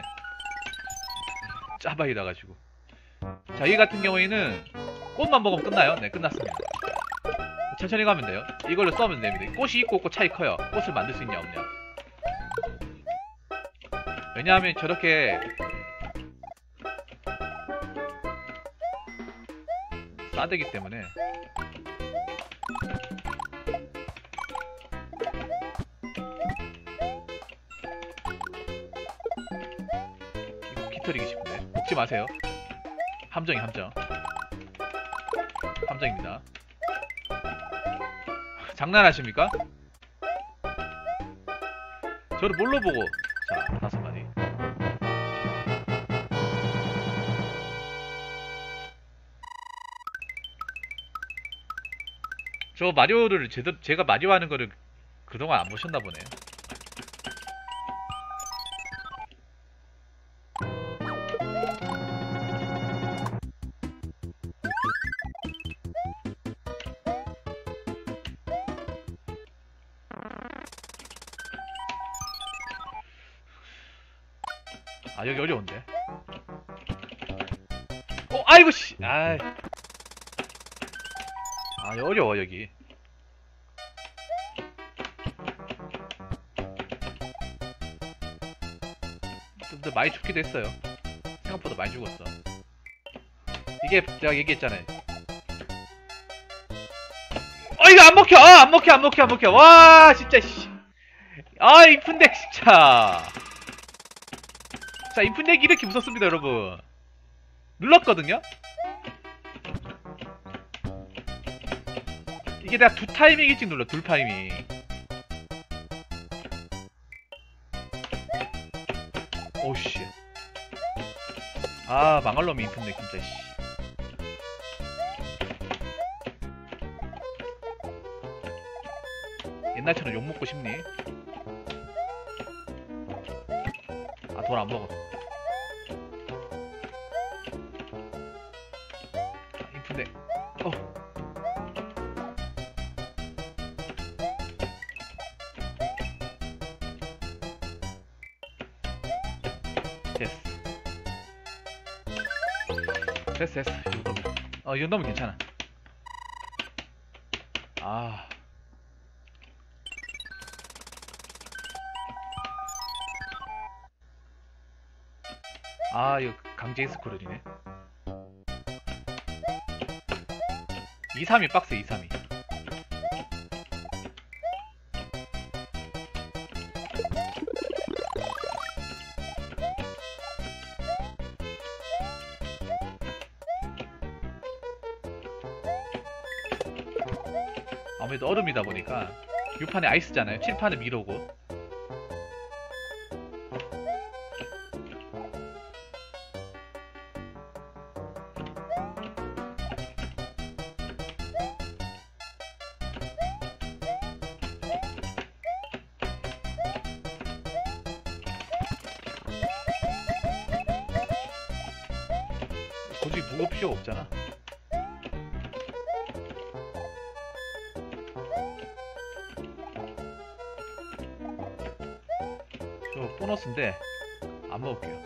짜박이라 가지고. 자, 이 같은 경우에는 꽃만 먹으면 끝나요. 네, 끝났습니다. 천천히 가면 돼요. 이걸로 써면 됩니다. 꽃이 있고 없고 차이 커요. 꽃을 만들 수 있냐 없냐. 왜냐하면 저렇게 싸대기 때문에. 이거 깃털이기 싶은데 먹지 마세요. 함정입니다. 장난하십니까? 저를 뭘로 보고. 자, 5마리. 저 마리오를 제가 마리오 하는 거를 그동안 안 보셨나 보네. 여기 어려운데. 아이고 씨. 어려워 여기. 근데 많이 죽기도 했어요. 생각보다 많이 죽었어. 이게 제가 얘기했잖아요. 이거 안 먹혀! 안 먹혀! 와, 진짜, 씨. 인푼덱, 진짜. 자, 인푼덱이 이렇게 무섭습니다, 여러분. 눌렀거든요? 이게 내가 2타이밍 일찍 눌러, 2타이밍. 오씨. 망할 놈이 인풋네, 진짜, 씨. 옛날처럼 욕먹고 싶니? 돈 안 먹어. 인풋네. 됐어. 이 정도면 괜찮아. 이거 강제 스크롤이네. 2-3이 빡세, 2-3이. 아무래도 얼음이다 보니까 6판에 아이스잖아요. 7판은 미로고. 굳이 무거울 필요가 없잖아. 저 보너스인데 안 먹을게요.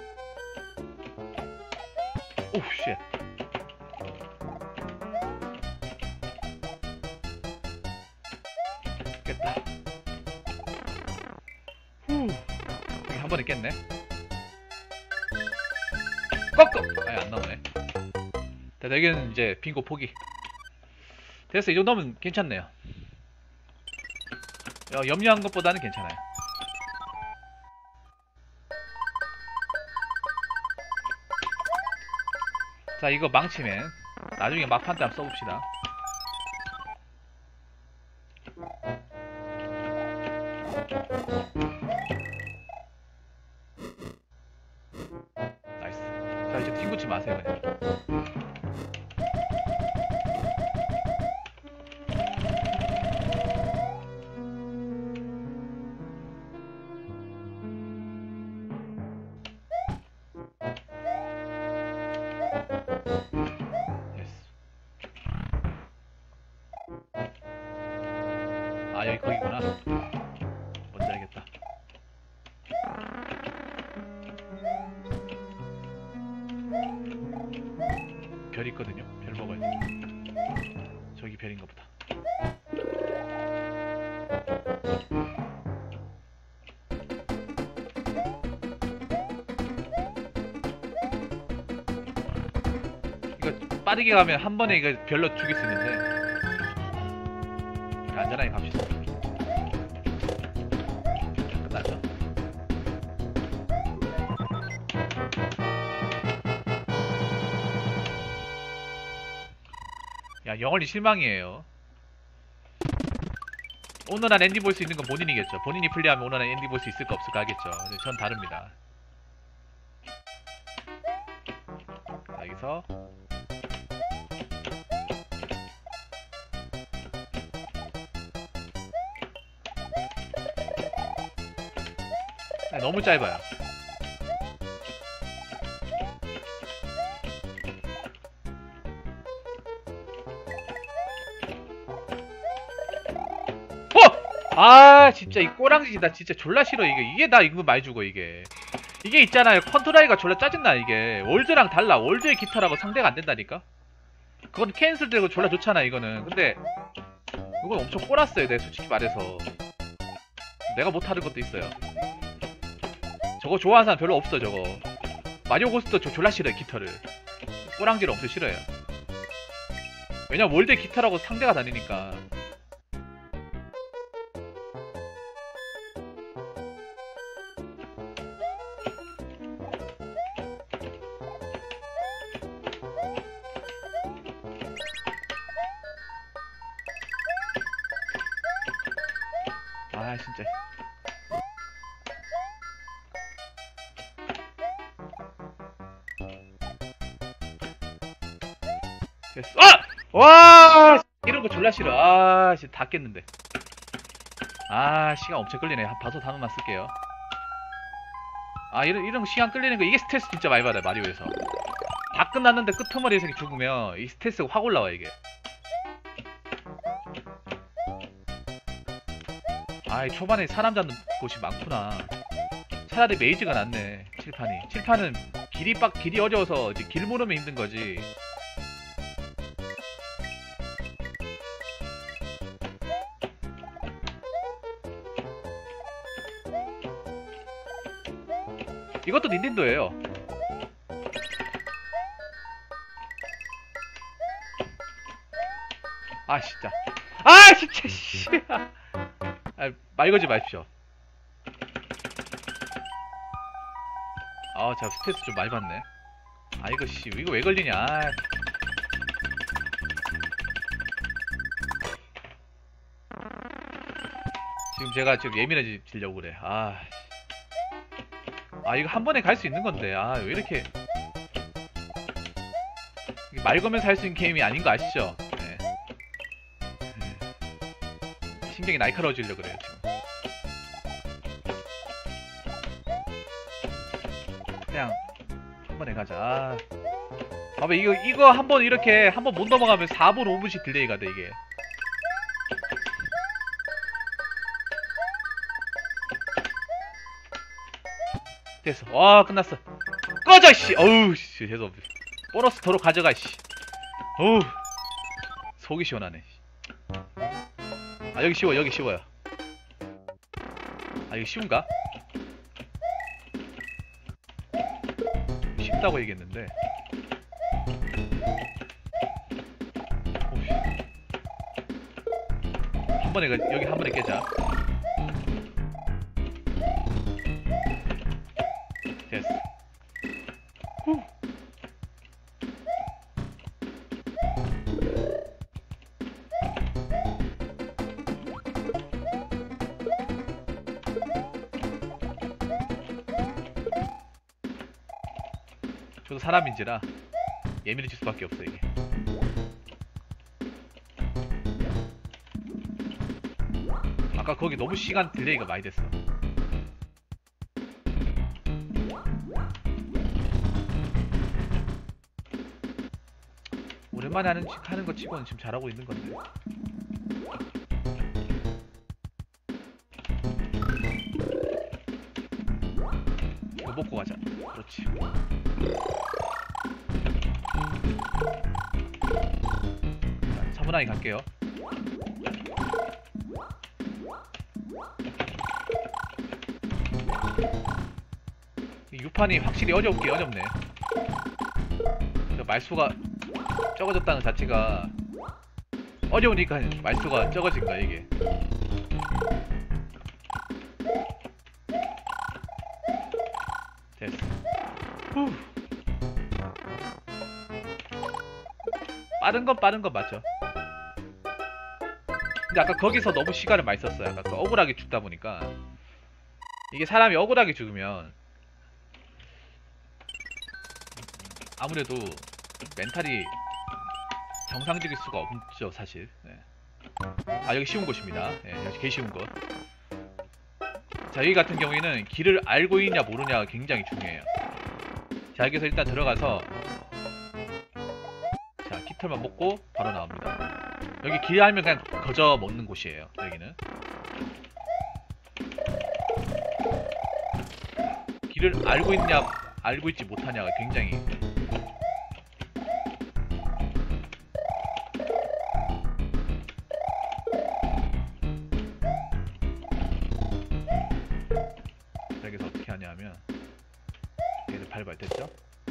오우 쉣. 깼다. 후. 여기 한 번에 깼네. 꺾어! 아니 안 나오네. 됐다. 여기는 이제 빙고 포기. 됐어. 이 정도면 괜찮네요. 염려한 것보다는 괜찮아요. 자, 이거 망치면 나중에 막판 때 한번 써봅시다. 나이스. 자, 이제 튕구치 마세요 그냥. 아 여기 거기구나. 뭔지 알겠다. 별 있거든요. 별 먹어야 돼. 저기 별인가 보다. 이거 빠르게 가면 한 번에 이거 별로 죽일 수 있는데 안전하게 갑시다. 끝났죠? 야, 영원히 실망이에요. 오늘날 엔디 볼 수 있는 건 본인이겠죠. 본인이 플레이하면 오늘날 엔디 볼 수 있을까 없을까 하겠죠. 근데 전 다릅니다. 자, 여기서 너무 짧아요. 아 진짜 이 꼬랑지 나 진짜 졸라 싫어. 이게 나 이거 많이 죽어. 이게 있잖아요. 컨트라이가 졸라 짜증나. 이게 월드랑 달라. 월드의 기타라고 상대가 안 된다니까. 그건 캔슬되고 졸라 좋잖아 이거는. 근데 이건 엄청 꼬랐어요. 내가 솔직히 말해서 내가 못하는 것도 있어요. 저거 좋아하는 사람 별로 없어. 저거 마리오 고스도 저 졸라 싫어요. 기타를 꼬랑지를 엄청 싫어해요. 왜냐면 월드의 기타라고 상대가 다니니까. 아 진짜 됐어. 아! 와 이런 거 졸라 싫어. 아 진짜 다 깼는데. 아 시간 엄청 끌리네. 한 다섯 단어만 쓸게요. 아 이런 거 시간 끌리는 거 이게 스트레스 진짜 많이 받아요. 마리오에서 다 끝났는데 끄트머리에서 죽으면 이 스트레스가 확 올라와 이게. 아이 초반에 사람 잡는 곳이 많구나. 차라리 메이즈가 낫네. 칠판은 길이 어려워서 이제 길 모르면 힘든 거지. 이것도 닌텐도예요. 아 진짜 아 진짜 씨. 아, 말 걸지 마십시오. 아, 제가 스트레스 좀 많이 받네. 아, 이거 씨, 이거 왜 걸리냐. 아. 지금 제가 좀 예민해지려고 그래. 아, 이거 한 번에 갈 수 있는 건데. 아, 왜 이렇게. 이게 말 걸면서 할 수 있는 게임이 아닌 거 아시죠? 네. 신경이 날카로워지려고 그래요, 지금. 그냥 한 번에 가자. 봐봐, 이거 한번 이렇게 한번 못 넘어가면 4분 5분씩 딜레이가 돼 이게. 됐어. 와, 끝났어. 꺼져 씨. 어우 씨, 죄송. 보너스 도로 가져가 씨. 어우, 속이 시원하네. 아, 여기 쉬워, 여기 쉬워요. 아, 이거 쉬운가? 쉽다고 얘기했는데. 오씨. 한 번에 여기 한 번에 깨자. 됐어. 후. 저도 사람인지라 예민해질 수밖에 없어 이게. 아까 거기 너무 시간 딜레이가 많이 됐어. 오랜만에 하는 거 치고는 지금 잘하고 있는 건데. 이거 먹고 가자. 그렇지. 자, 차분하게 갈게요. 이 유판이 확실히 어렵네. 말수가 적어졌다는 자체가 어려우니까 말수가 적어진 거야 이게. 됐어. 후. 빠른 건 맞죠. 근데 아까 거기서 너무 시간을 많이 썼어요. 아까 그 억울하게 죽다 보니까. 이게 사람이 억울하게 죽으면 아무래도 멘탈이 정상적일 수가 없죠 사실. 네. 아, 여기 쉬운 곳입니다. 네, 여기 개 쉬운 곳. 자, 여기 같은 경우에는 길을 알고 있냐 모르냐가 굉장히 중요해요. 자, 여기서 일단 들어가서 자, 깃털만 먹고 바로 나옵니다. 여기 길 알면 그냥 거저 먹는 곳이에요 여기는. 길을 알고 있냐 알고 있지 못하냐가 굉장히. 여기서 어떻게 하냐면 얘를 밟아야 됐죠?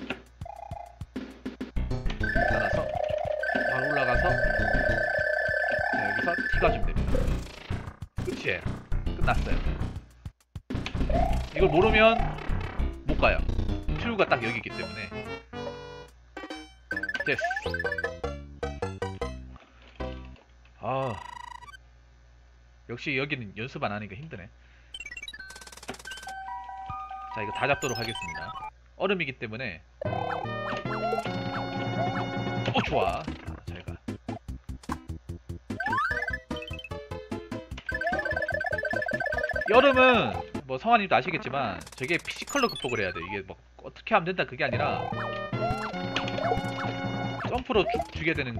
따라서 바로 올라가서 자, 여기서 T가 주면 됩니다. 끝이에요. 끝났어요. 이걸 모르면 못 가요. 출구가 딱 여기 있기 때문에. 됐어. 아, 역시 여기는 연습 안 하니까 힘드네. 자, 이거 다 잡도록 하겠습니다. 얼음이기 때문에. 좋아. 잘 가. 여름은 뭐 성환님도 아시겠지만 저게 피지컬로 극복을 해야 돼. 이게 뭐 어떻게 하면 된다 그게 아니라 점프로 주게 되는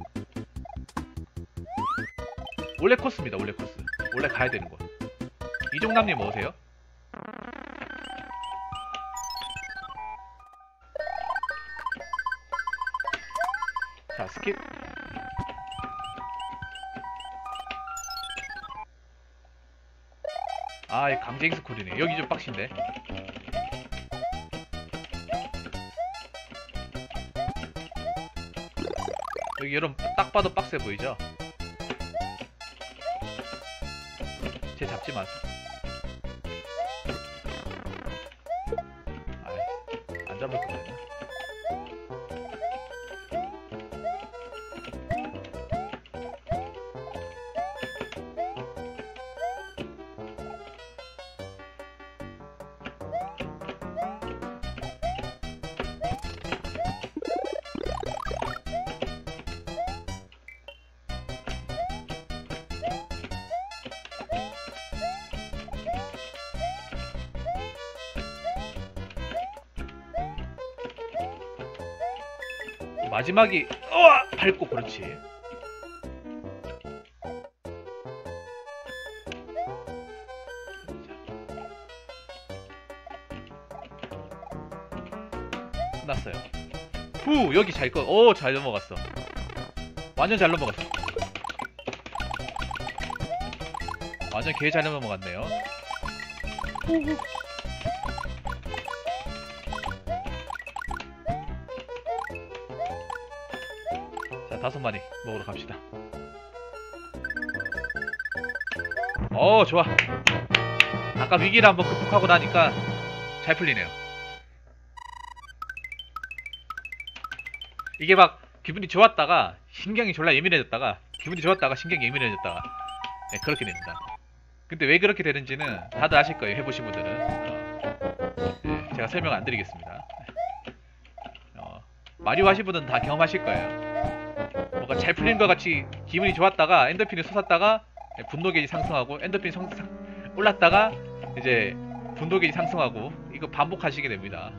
원래 코스입니다. 원래 코스. 원래 가야 되는 곳. 이종남님 뭐세요? 자, 스킵. 아, 이 강제 익스콜이네. 여기 좀 빡신데. 여기 여러분 딱 봐도 빡세 보이죠? 쟤 잡지 마세요. 아이, 안 잡을 거야. 마지막이 밟고 그렇지. 끝났어요. 후 여기 잘 거. 오 잘 넘어갔어. 완전 잘 넘어갔어. 완전 개 잘 넘어갔네요. 후후. 자 5마리 먹으러 갑시다. 좋아. 아까 위기를 한번 극복하고 나니까 잘 풀리네요. 이게 막 기분이 좋았다가 신경이 졸라 예민해졌다가 기분이 좋았다가 신경이 예민해졌다가 네, 그렇게 됩니다. 근데 왜 그렇게 되는지는 다들 아실 거예요. 해보신 분들은 네, 제가 설명 안 드리겠습니다. 마리오 하신 분은 다 경험하실 거예요. 뭔가 잘 풀린 것 같이 기분이 좋았다가 엔더핀이 솟았다가 분노 게이지 상승하고 엔더핀이 올랐다가 이제 분노 게이지 상승하고 이거 반복하시게 됩니다.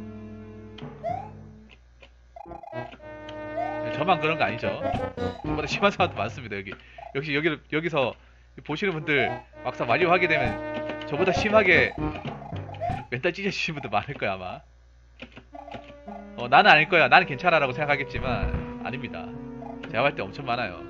저만 그런 거 아니죠. 저보다 심한 사람도 많습니다. 역시 여기서 보시는 분들 막상 마리오 하게 되면 저보다 심하게 멘탈 찢어지신 분들 많을 거야 아마. 나는 아닐 거야. 나는 괜찮아라고 생각하겠지만 아닙니다. 제가 할 때 엄청 많아요.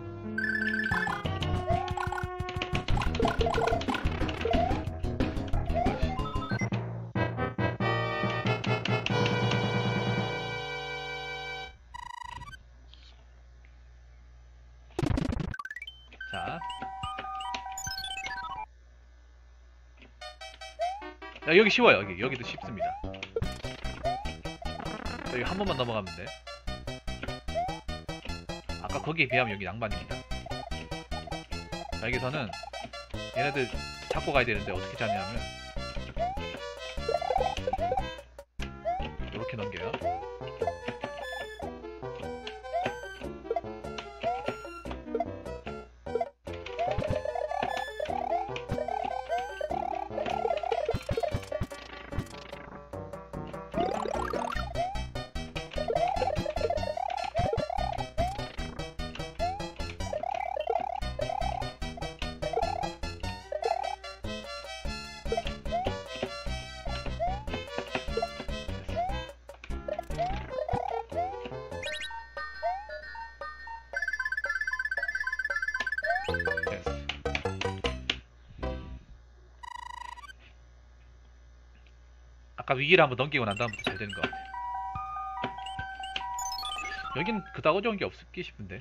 자, 야, 여기 쉬워요. 여기도 쉽습니다. 여기 한 번만 넘어가면 돼. 아까 거기에 비하면 여기 낭만입니다. 자, 여기서는 얘네들 잡고 가야 되는데 어떻게 잡냐면 이렇게 넘겨요. 아까 위기를 한번 넘기고 난 다음부터 잘 되는 것 같아. 여긴 그닥 어려운 게 없기 싶은데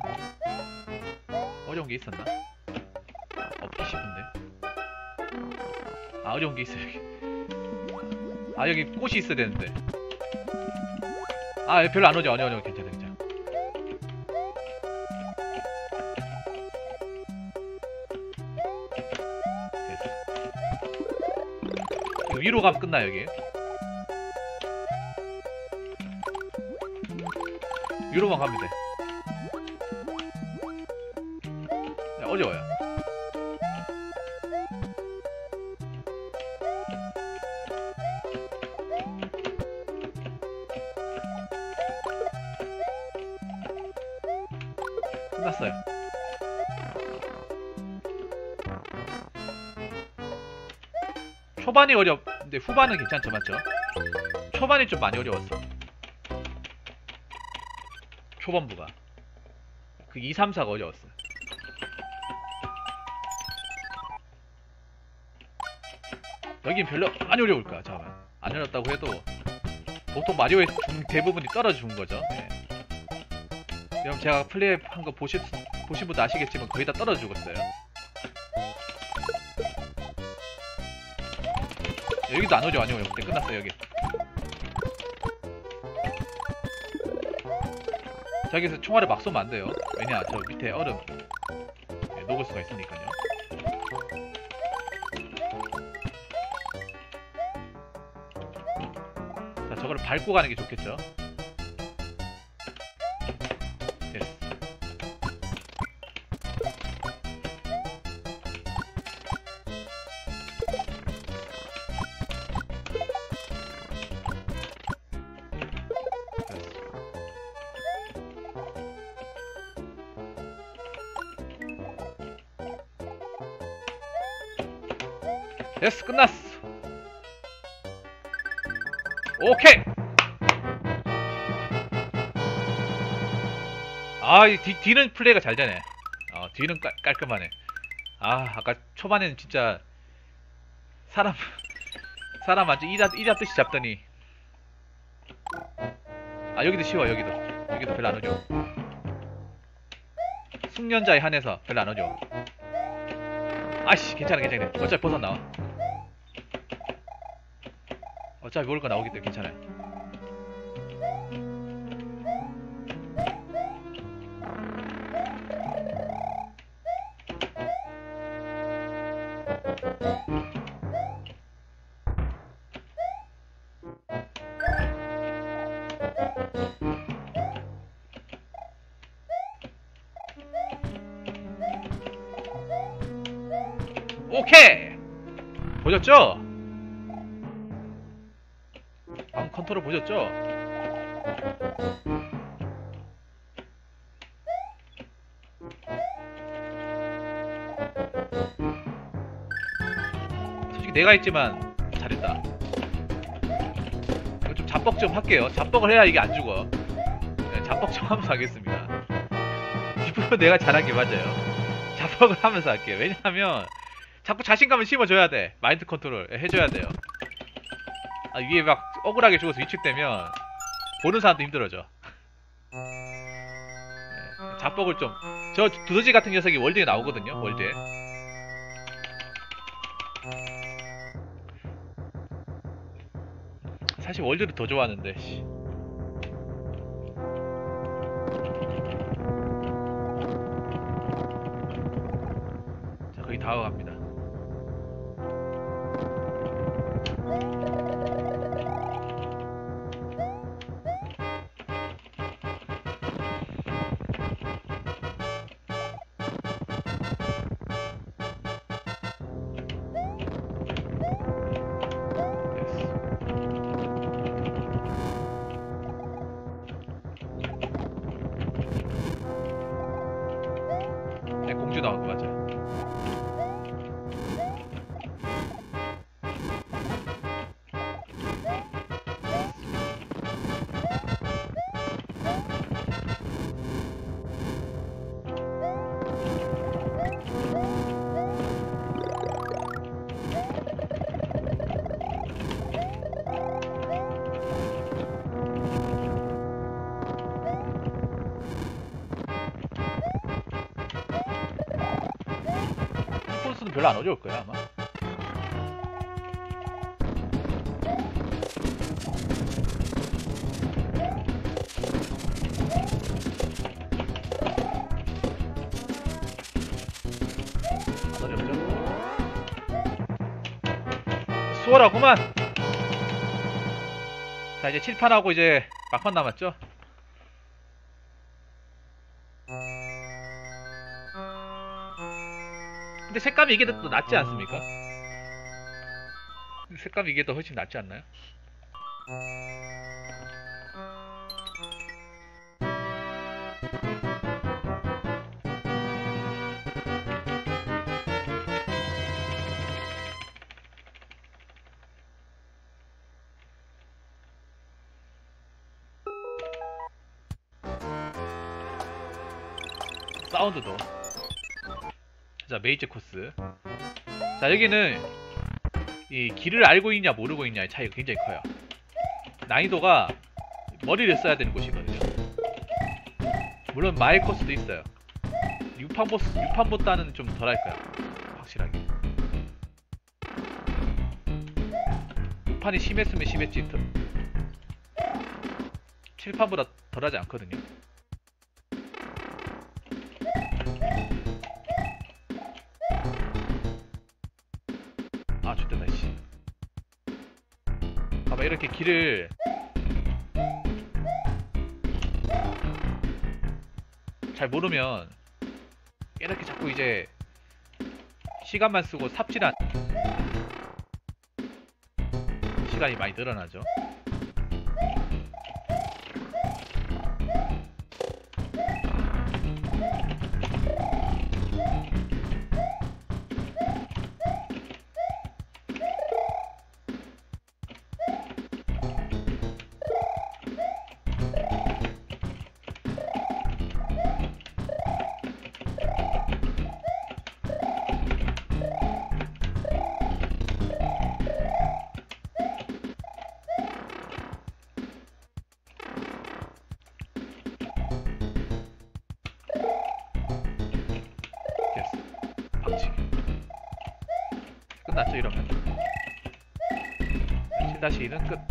90은 어려운 게 있었나? 없기 싶은데. 아 어려운 게 있어 여기. 아 여기 꽃이 있어야 되는데. 아 별로 안 오죠. 괜찮아 괜찮아. 위로 가면 끝나 여기. 위로만 가면 돼. 야, 어려워요. 끝났어요. 초반이 어렵는데 후반은 괜찮죠, 맞죠? 초반이 좀 많이 어려웠어. 초반부가 그 2, 3, 4가 어려웠어. 여긴 별로 안 어려울 거야. 잠깐만. 안 어렵다고 해도 보통 마리오의 대부분이 떨어져 준 거죠. 네. 그럼 제가 플레이한 거 보신 분도 아시겠지만 거의 다 떨어져 죽었어요. 여기도 안 오죠, 아니요. 그때 끝났어요, 여기. 저기서 총알을 막 쏘면 안 돼요. 왜냐, 저 밑에 얼음 네, 녹을 수가 있으니까요. 자, 저거를 밟고 가는 게 좋겠죠. 됐어. 됐어, 끝났어. 오케이. 아, 이 뒤는 플레이가 잘 되네. 뒤는 깔끔하네. 아, 아까 초반에는 진짜 사람 사람 완전 이잡듯이 잡더니. 아, 여기도 쉬워. 여기도 별로 안 오죠. 숙련자에 한해서 별로 안 오죠. 아씨, 괜찮아. 어차피 버섯 나와. 어차피 먹을 거 나오기 때문에 괜찮아요. 오케이! 보셨죠? 방금 컨트롤 보셨죠? 솔직히 내가 했지만 잘했다. 이거 좀 잡벅 좀 할게요. 잡벅을 해야 이게 안 죽어. 네, 잡벅 좀 하면서 하겠습니다. 뒷부분 내가 잘한 게 맞아요. 잡벅을 하면서 할게요. 왜냐하면 자꾸 자신감을 심어줘야 돼. 마인드 컨트롤 해줘야 돼요. 아, 위에 막 억울하게 죽어서 위축되면 보는 사람도 힘들어져. 네, 잡벅을 좀. 저 두더지 같은 녀석이 월드에 나오거든요. 월드에. 사실 월드를 더 좋아하는데. 씨. 자, 거의 다 와갑니다. 네, 공주 나온 거 맞아요. 는 별로 안 어려울 거야 아마. 안 어렵죠? 수월하구만. 자, 이제 칠판하고 이제 막판 남았죠? 근데 색감이 이게 더 낫지 않습니까? 색감이 이게 더 훨씬 낫지 않나요? 사운드도. 자, 메이저 코스. 자, 여기는 이 길을 알고 있냐 모르고 있냐의 차이가 굉장히 커요. 난이도가 머리를 써야 되는 곳이거든요. 물론 마일 코스도 있어요. 6판보다는 좀 덜할 거야. 확실하게. 6판이 심했으면 심했지 7판보다 덜하지 않거든요. 아, 좋겠다, 씨. 봐봐, 이렇게 길을 잘 모르면 이렇게 자꾸 이제 시간만 쓰고 삽질한 시간이 많이 늘어나죠. 박치기. 끝났죠 이러면. 7-2는 끝.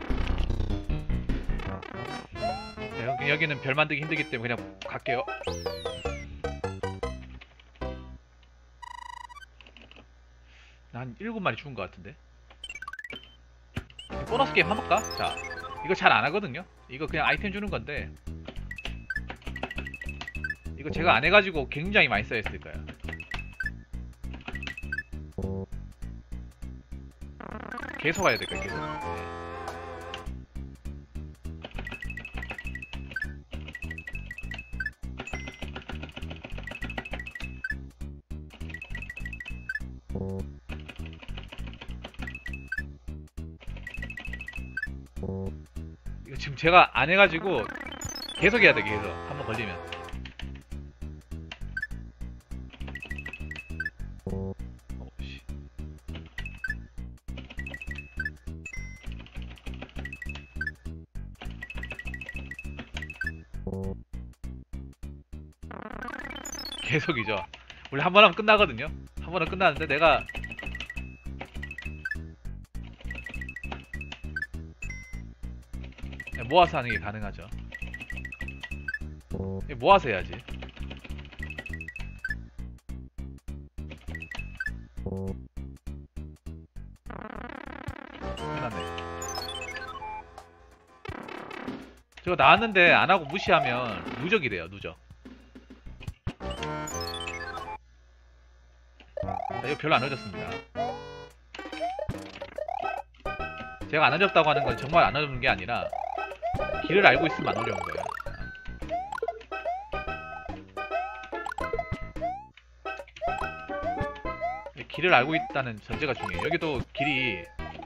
네, 여기는 별 만들기 힘들기 때문에 그냥 갈게요. 한 7마리 죽은 것 같은데. 보너스 게임 해볼까? 자, 이거 잘 안 하거든요. 이거 그냥 아이템 주는 건데 이거 제가 안 해가지고 굉장히 많이 써야했을 거예요. 계속 해야 될 거예요. 계속. 이거 지금 제가 안 해가지고 계속 해야 돼. 계속 한번 걸리면. 씨. 계속이죠. 원래 한 번 하면 끝나거든요. 한 번은 끝나는데 내가 모아서 하는 게 가능하죠. 모아서 해야지. 끝났네. 저거 나왔는데 안 하고 무시하면 누적이 돼요. 누적. 자, 이거 별로 안 어렵습니다. 제가 안 어렵다고 하는 건 정말 안 어려운 게 아니라 길을 알고 있으면 안 어려운 거예요. 길을 알고 있다는 전제가 중요해요. 여기도 길이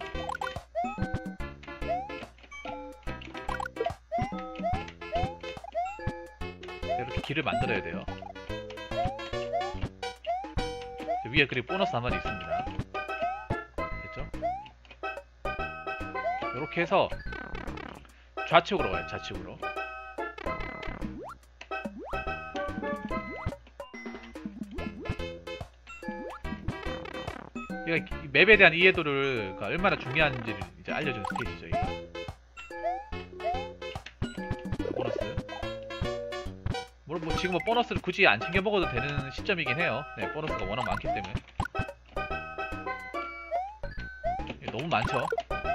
이렇게 길을 만들어야 돼요. 위에 그리고 보너스 한 마디 있습니다. 됐죠? 이렇게 해서 좌측으로 가요. 좌측으로. 이거 맵에 대한 이해도를 얼마나 중요한지를 이제 알려주는 스테이지죠. 이거. 보너스. 물론 뭐 지금 뭐 보너스를 굳이 안 챙겨 먹어도 되는 시점이긴 해요. 네, 보너스가 워낙 많기 때문에. 너무 많죠.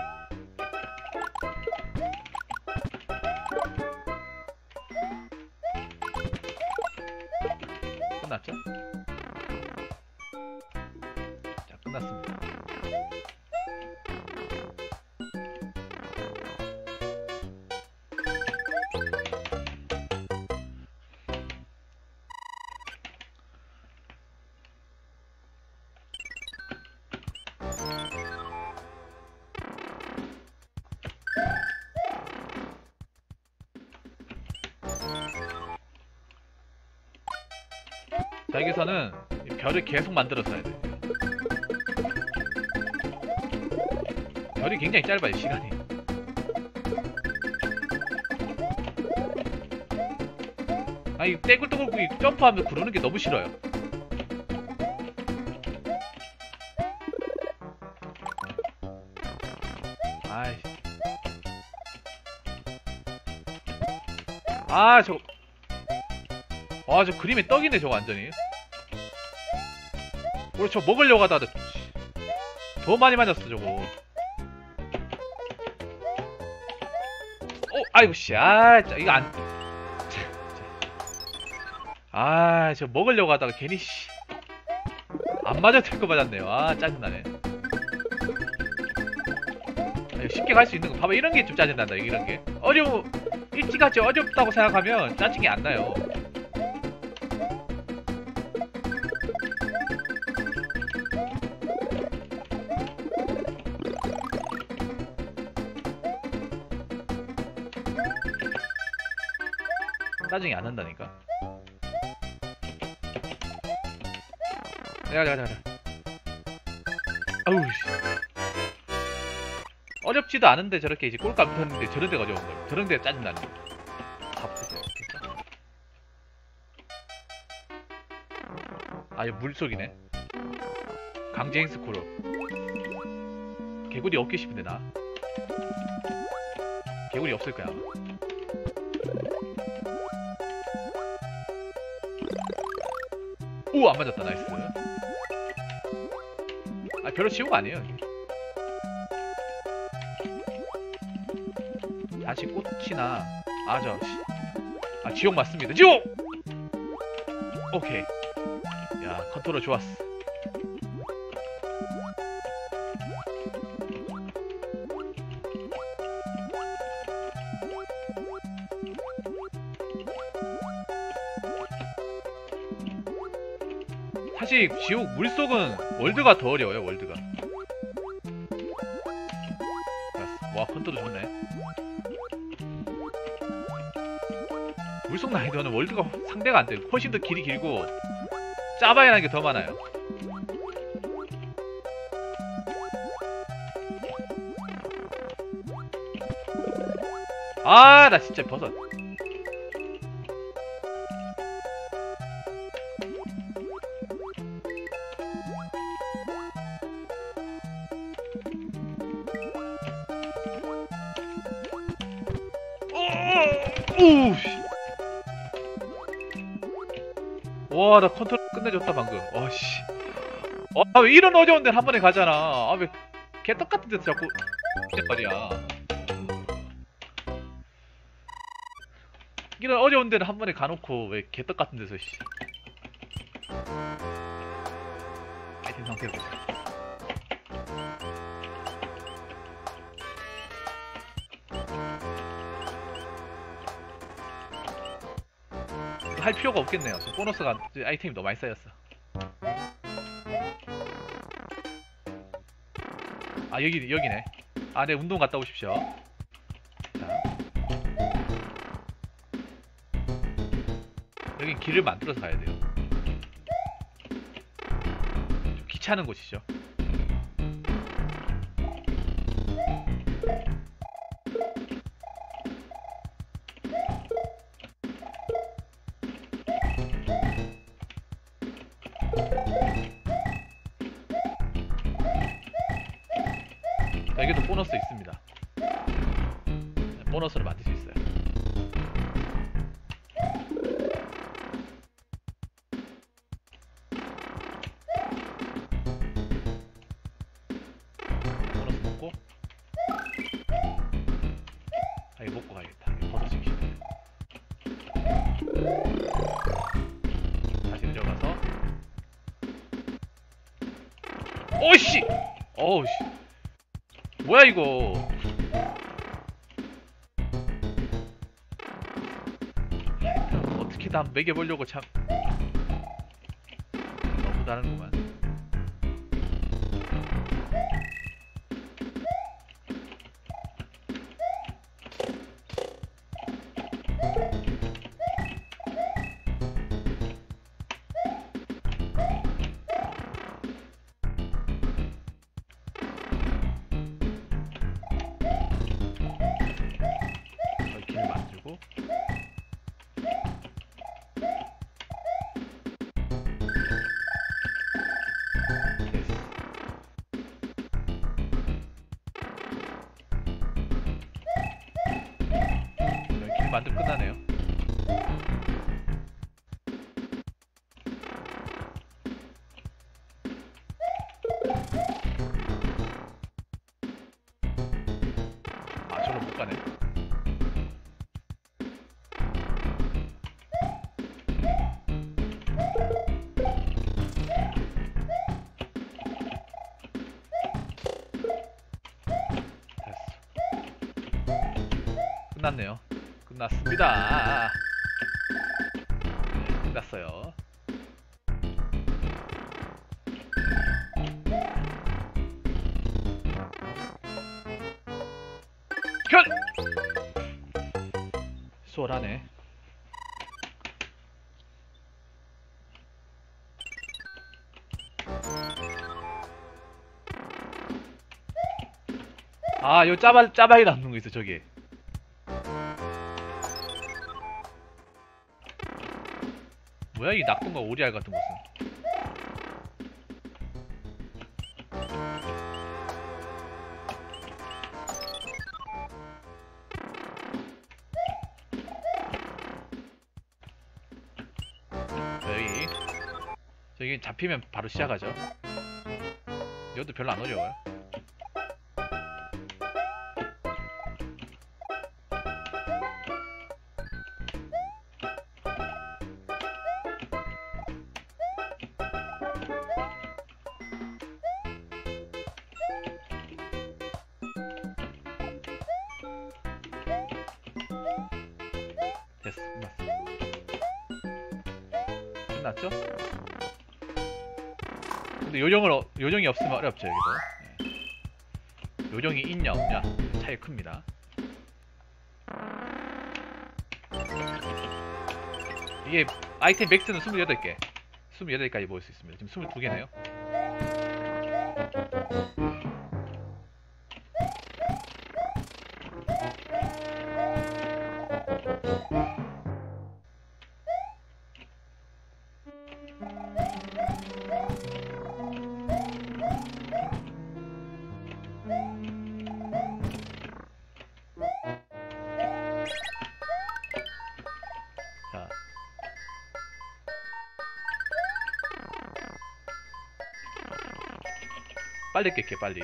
끝났죠? 자, 끝났습니다. 자, 여기서는 별을 계속 만들어서 해야 돼요. 별이 굉장히 짧아요, 시간이. 아니, 떼굴떼굴 점프하면 구르는 게 너무 싫어요. 아이씨. 아, 저거. 아, 저 그림의 떡이네, 저거 완전히. 우리 저 먹으려고 하다가 더 많이 맞았어, 저거. 아이고, 씨. 아, 이거 안. 아, 저 먹으려고 하다가 괜히, 씨. 안 맞아도 될 거 맞았네요. 아, 짜증나네. 아, 쉽게 갈 수 있는 거. 봐봐, 이런 게 좀 짜증난다, 이런 게. 일찌감치 어렵다고 생각하면 짜증이 안 나요. 짜증이 안 난다니까. 가자. 아우 씨. 어렵지도 않은데 저렇게 이제 꼴값 붙었는데 저런 데가 어려운 거예요. 저런 데가 짜증나는 거예요. 다 붙었어요. 아, 이거 물속이네. 강제행 스코로. 개구리 없기 싶은데 나. 개구리 없을 거야 아마. 오, 안 맞았다. 나이스. 아, 별로 쉬운 거 아니에요. 다시 꽃이나 지옥 맞습니다. 지옥! 오케이. 야, 컨트롤 좋았어. 사실 지옥 물속은 월드가 더 어려워요. 월드가. 와, 컨트롤 좋네. 물속 난이도는 월드가 상대가 안 돼요. 훨씬 더 길이 길고 짜봐야 하는 게 더 많아요. 아, 나 진짜 버섯. 오! 와, 나 컨트롤 끝내줬다 방금. 와씨. 아, 왜 이런 어려운 데는 한 번에 가잖아. 아, 왜 개떡 같은 데서 자꾸 말이야. 이런 어려운 데는 한 번에 가놓고 왜 개떡 같은 데서 씨. 아이템 상태 보자. 할 필요가 없겠네요. 보너스가 아이템이 너무 많이 쌓였어. 아, 여기네. 아, 네, 운동 갔다 오십시오. 자, 여긴 길을 만들어서 가야 돼요. 좀 귀찮은 곳이죠. 여기도 보너스 있습니다. 보너스를 만들 수 있어요. 보너스 먹고, 아, 이거 먹고 가야겠다. 이거 버섯 지키시네. 다시 내려가서. 오이씨! 어우씨. 뭐야 이거. 어떻게 다 매겨보려고 참 너무 다른구만. 길을 만들고 됐어. 길 만들면 끝나네요. 아, 저로 못 가네. 끝났네요. 끝났습니다. 네, 끝났어요. 현! 수월하네. 아, 요 짜바이 남는 거 있어, 저기. 뭐야, 이 낙동과 오리알 같은 곳은. 저기 잡히면 바로 시작하죠. 이것도 별로 안 어려워요. 됐어, 끝났죠? 근데 요정이 없으면 어렵죠, 여기도. 네. 요정이 있냐 없냐 차이 큽니다. 이게 아이템 맥스는 28개 28개까지 모을 수 있습니다. 지금 22개네요. 자, 빨리 깰게 빨리.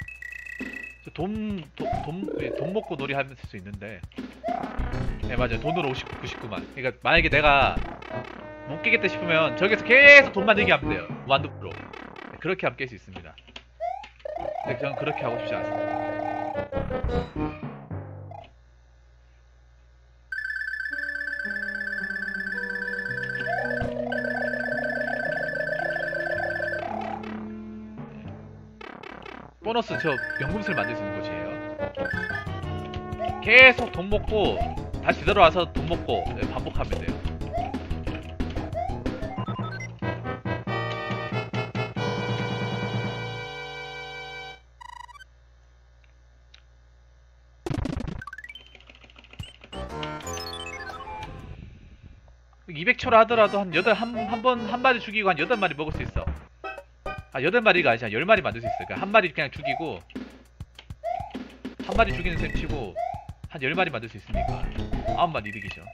돈 먹고 놀이 하면 쓸 수 있는데. 네 맞아요. 돈으로 99만. 그러니까 만약에 내가 못 깨겠다 싶으면 저기서 계속 돈 만들기 하면 돼요. 무한도프로. 네, 그렇게 하면 깰 수 있습니다. 근데 저는 그렇게 하고 싶지 않습니다. 보너스 저 연금술 만들 수 있는 곳이에요. 계속 돈 먹고 다시 되돌아와서 돈 먹고 반복하면 돼요. 그 200초라 하더라도 한 마리 죽이고 한 8마리 먹을 수 있어. 아 8마리가 아니라 10마리 만들 수 있어요. 그러니까 한 마리 그냥 죽이고 한 마리 죽이는 셈 치고 한 10마리 만들 수 있으니까 9마리 이득이죠.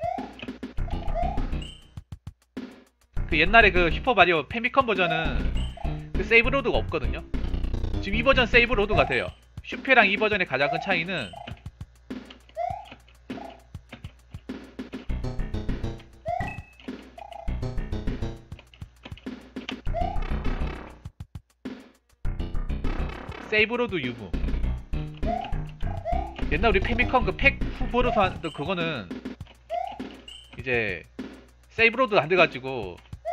그 옛날에 그 슈퍼마리오 페미컴 버전은 그 세이브 로드가 없거든요. 지금 이 버전 세이브 로드가 돼요. 슈페랑 이 버전의 가장 큰 차이는 세이브로드 유무. 옛날 우리 페미컴 그 팩 후보로서 하는 그거는 이제 세이브로드 안 돼가지고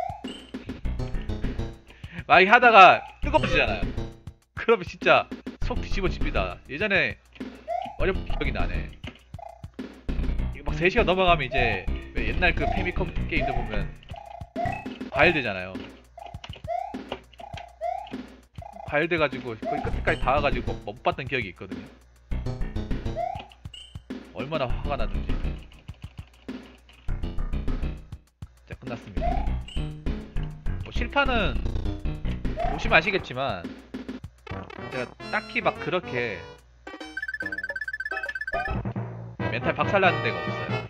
막 하다가 뜨거워지잖아요. 그러면 진짜 속 뒤집어집니다. 예전에 어렵게 기억이 나네. 이거 막 3시간 넘어가면 이제 옛날 그 페미컴 게임들 보면 과열되잖아요. 과열돼가지고 거의 끝까지 다 와가지고 못 봤던 기억이 있거든요. 얼마나 화가 났는지. 자, 끝났습니다. 뭐 실파는 보시면 아시겠지만 제가 딱히 막 그렇게 멘탈 박살나는 데가 없어요.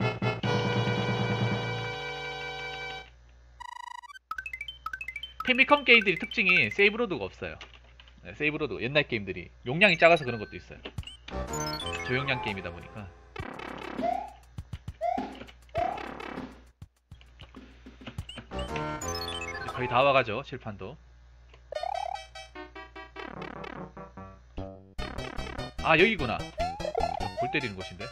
페미컴 게임들이 특징이 세이브로드가 없어요. 네, 세이브로드 옛날 게임들이 용량이 작아서 그런 것도 있어요. 저용량 게임이다 보니까. 거의 다 와가죠. 칠판도. 아 여기구나. 골 때리는 곳인데.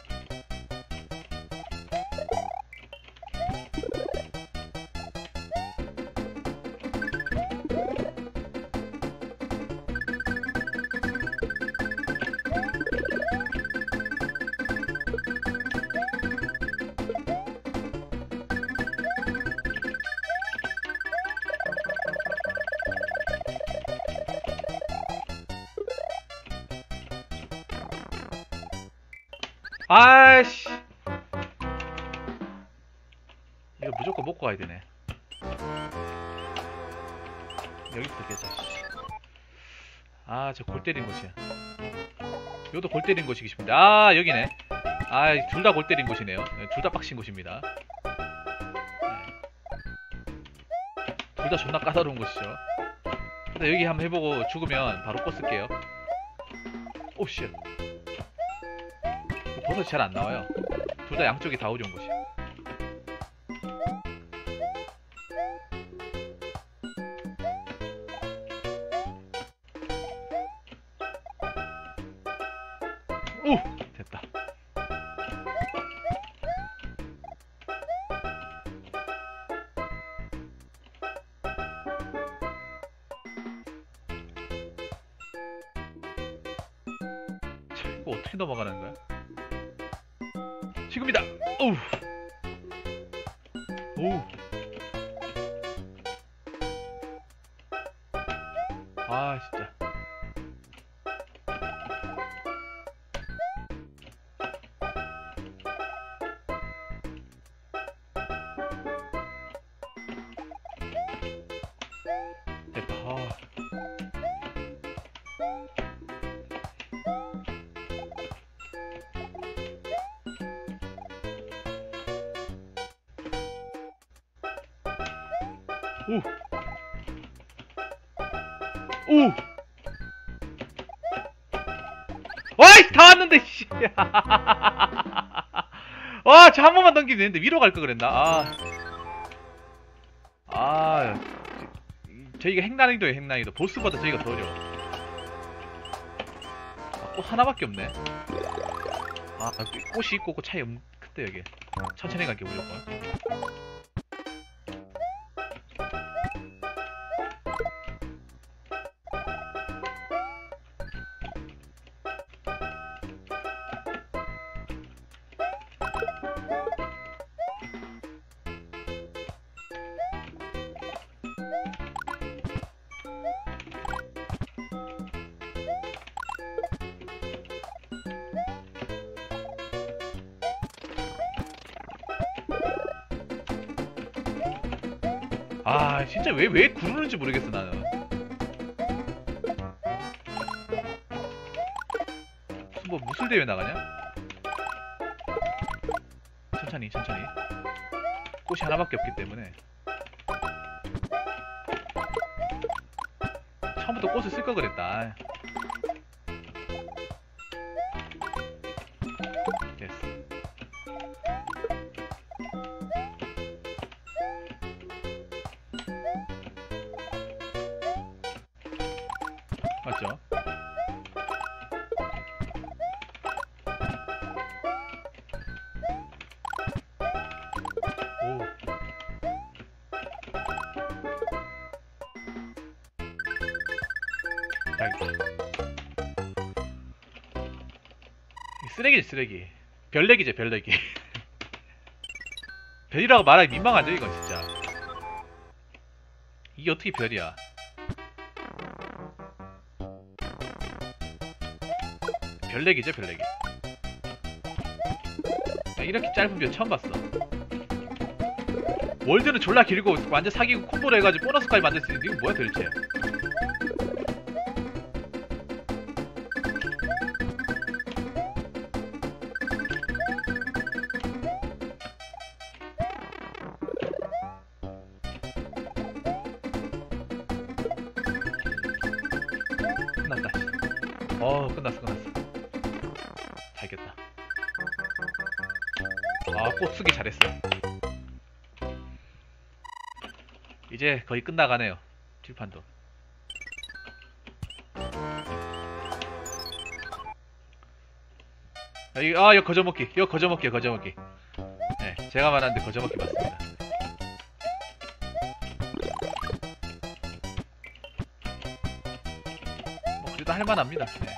아이씨 이거 무조건 먹고 가야 되네. 여기부터 깨자. 아 저 골 때린 곳이야. 이것도 골 때린 곳이기 싶은데. 아 여기네. 아 둘 다 골 때린 곳이네요. 둘 다 빡신 곳입니다. 네. 둘 다 존나 까다로운 것이죠. 일단 여기 한번 해보고 죽으면 바로 꽃 쓸게요. 오 쉣. 버섯이 잘 안 나와요. 둘 다 양쪽이 다 어려운 것이야. 오! 됐다. 이거 어떻게 넘어가는 거야? 지금이다! 오우! 오우! 아, 진짜. 됐다. 아. 오! 오! 와이! 다 왔는데, 씨! 와, 저 한 번만 넘기면 되는데, 위로 갈 걸 그랬나? 저희가 핵난이도에 핵난이도. 보스보다 저희가 더 어려워. 꽃 하나밖에 없네. 꽃이 있고, 차이 큰데, 여기. 천천히 갈게, 무조건. 진짜 왜 구르는지 모르겠어, 나는. 뭐, 무술 대회 나가냐? 천천히. 꽃이 하나밖에 없기 때문에. 처음부터 꽃을 쓸 걸 그랬다. 됐어. 맞죠? 오. 자, 쓰레기지, 쓰레기. 별내기지, 별내기. 별이라고 말하기 민망하죠, 이건 진짜. 이게 어떻게 별이야? 별내기죠, 별내기. 이렇게 짧은 별 처음 봤어. 월드는 졸라 길고 완전 사기고 콤보를 해가지고 보너스까지 만들 수 있는데 이건 뭐야 도대체. 끝났다. 끝났어. 잘겠다. 꽃 쓰기 잘했어. 이제 거의 끝나가네요. 칠판도. 이거 거저먹기. 이거 거저먹기. 네, 제가 말하는데 거저먹기 맞습니다. 그래도 할만합니다. 네.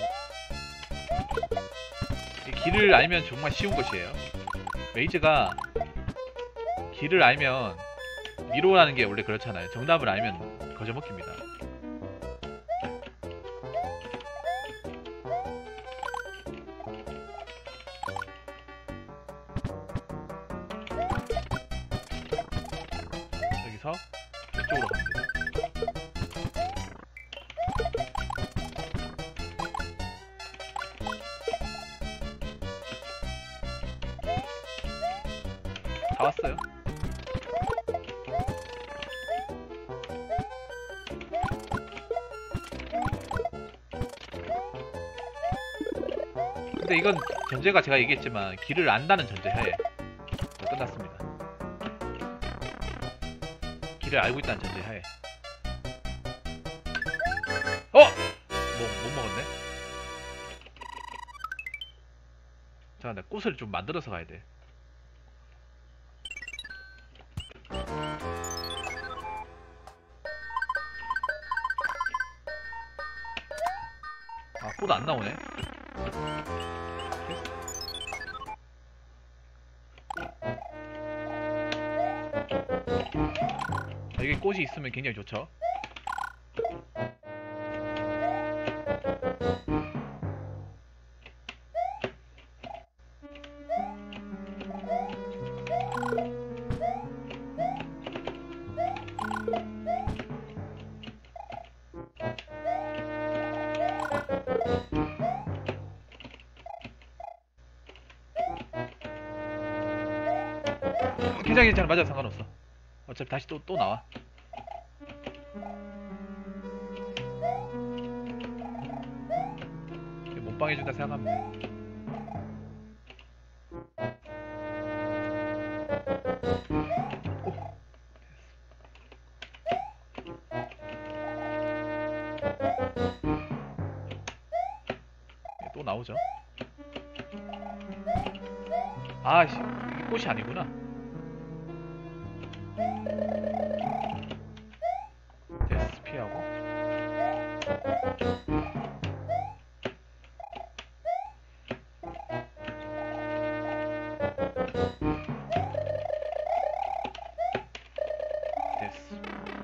이 길을 알면 정말 쉬운 것이에요. 메이즈가 길을 알면 미로라는 게 원래 그렇잖아요. 정답을 알면 거저먹기입니다. 여기서 이쪽으로 갑니다. 다 왔어요. 근데 이건 전제가 제가 얘기했지만 길을 안다는 전제하에 끝났습니다. 길을 알고 있다는 전제하에. 못 먹었네. 자, 나 꽃을 좀 만들어서 가야 돼. 아, 꽃 안 나오네. 아, 이게 꽃이 있으면 굉장히 좋죠. 괜찮아, 맞아, 상관없어. 어차피 다시 또 나와. 몸빵해준다 생각하면 돼. 또 나오죠. 아씨, 꽃이 아니구나. 됐어, 피하고. 됐어.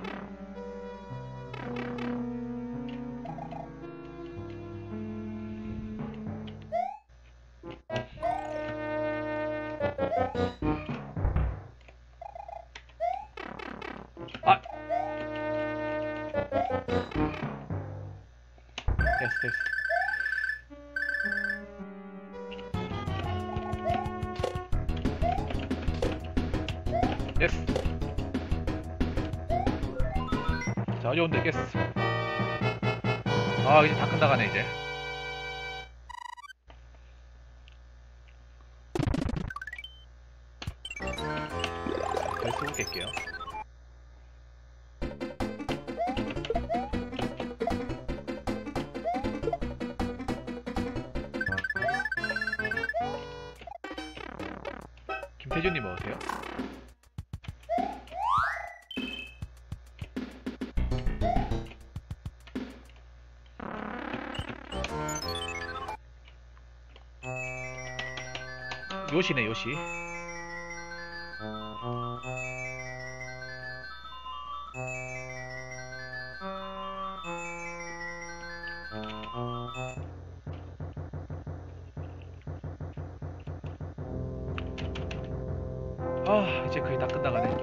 아! 됐어. 됐어. 자, 어려운데 깼어. 아, 이제 다 끝나가네, 이제. 별 쓰고 깰게요. 김태준님 어서세요? 요시네, 요시. 아, 이제 거의 다 끝나가네.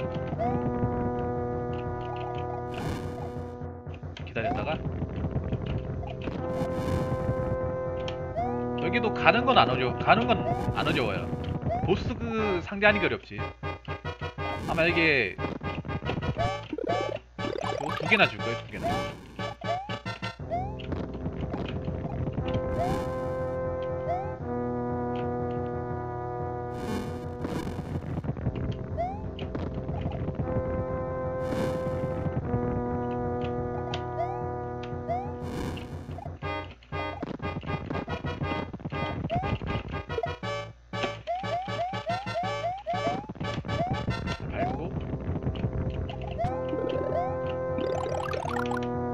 기다렸다가 여기도 가는 건 안 어려워요. 보스 그 상대하는 게 어렵지. 아마 이게 두 개나 줄 거예요, 두 개나. 밟고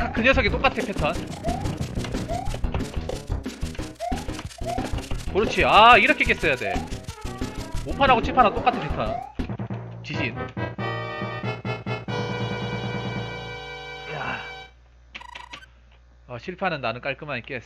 딱 그 녀석이 똑같아 패턴. 그렇지. 아 이렇게 깼어야 돼. 5판하고 7판하고 똑같은 패턴. 지진. 야. 실판은 나는 깔끔하게 깼어.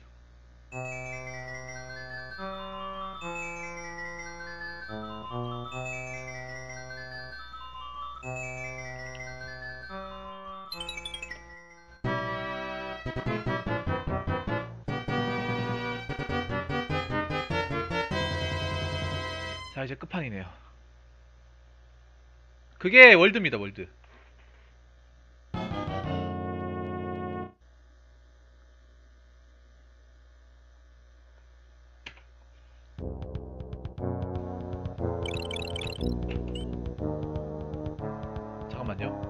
자 이제 끝판이네요. 그게 월드입니다. 월드. 잠깐만요.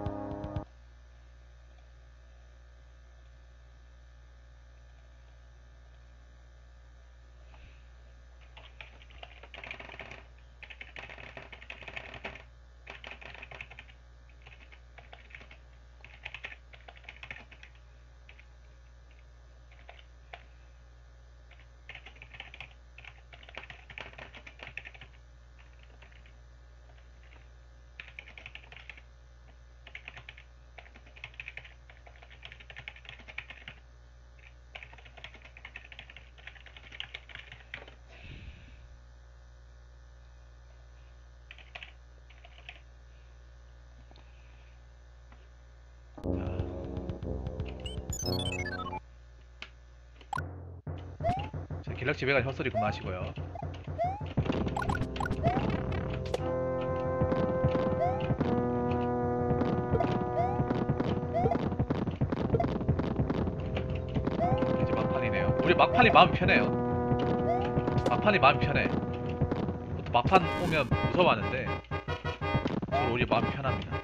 자, 길락 집에 가 헛소리 그만하시고요. 이제 막판이네요. 우리 막판이 마음이 편해요. 막판이 마음이 편해. 보통 막판 오면 무서워하는데 저는 우리 마음이 편합니다.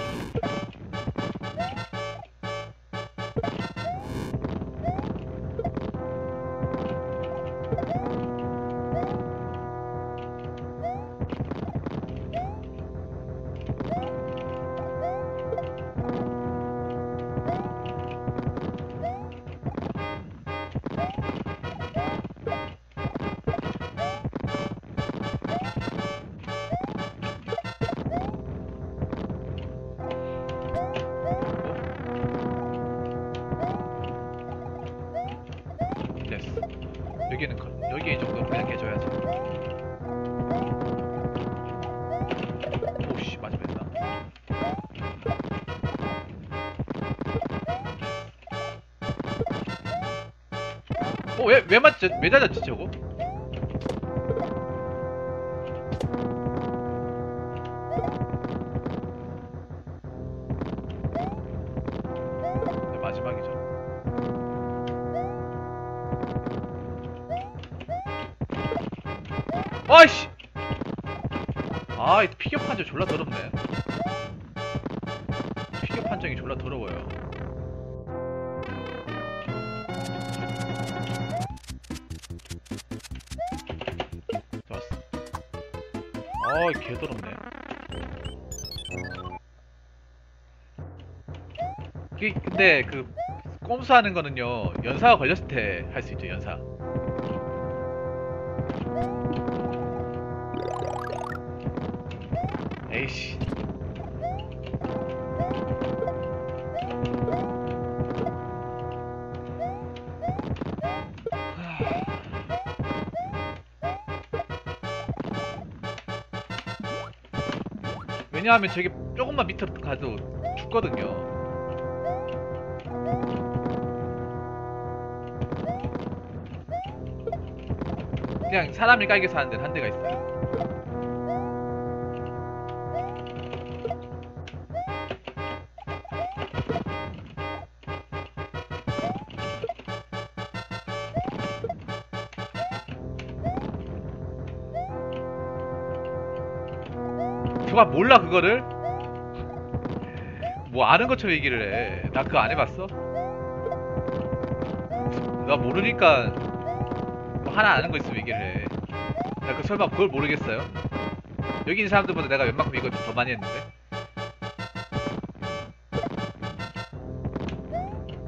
여기 이 정도 그냥 깨줘야지. 오씨 맞으면다. 왜 맞지? 왜 맞았지 저거? 네, 마지막이죠. 아이씨! 아, 이 피겨 판정 졸라 더럽네. 피겨 판정이 졸라 더러워요. 좋았어. 아이, 개 더럽네. 근데 그 꼼수하는 거는요, 연사가 걸렸을 때 할 수 있죠, 연사. 에이씨. 왜냐하면 저게 조금만 밑으로 가도 죽거든요. 그냥 사람이 깔겨서 하는 데는 한 대가 있어요. 저가 몰라 그거를? 뭐 아는 것처럼 얘기를 해. 나 그거 안 해봤어? 나 모르니까 뭐 하나 아는 거 있으면 얘기를 해. 나 그 설마 그걸 모르겠어요? 여기 있는 사람들보다 내가 웬만큼 이거 더 많이 했는데?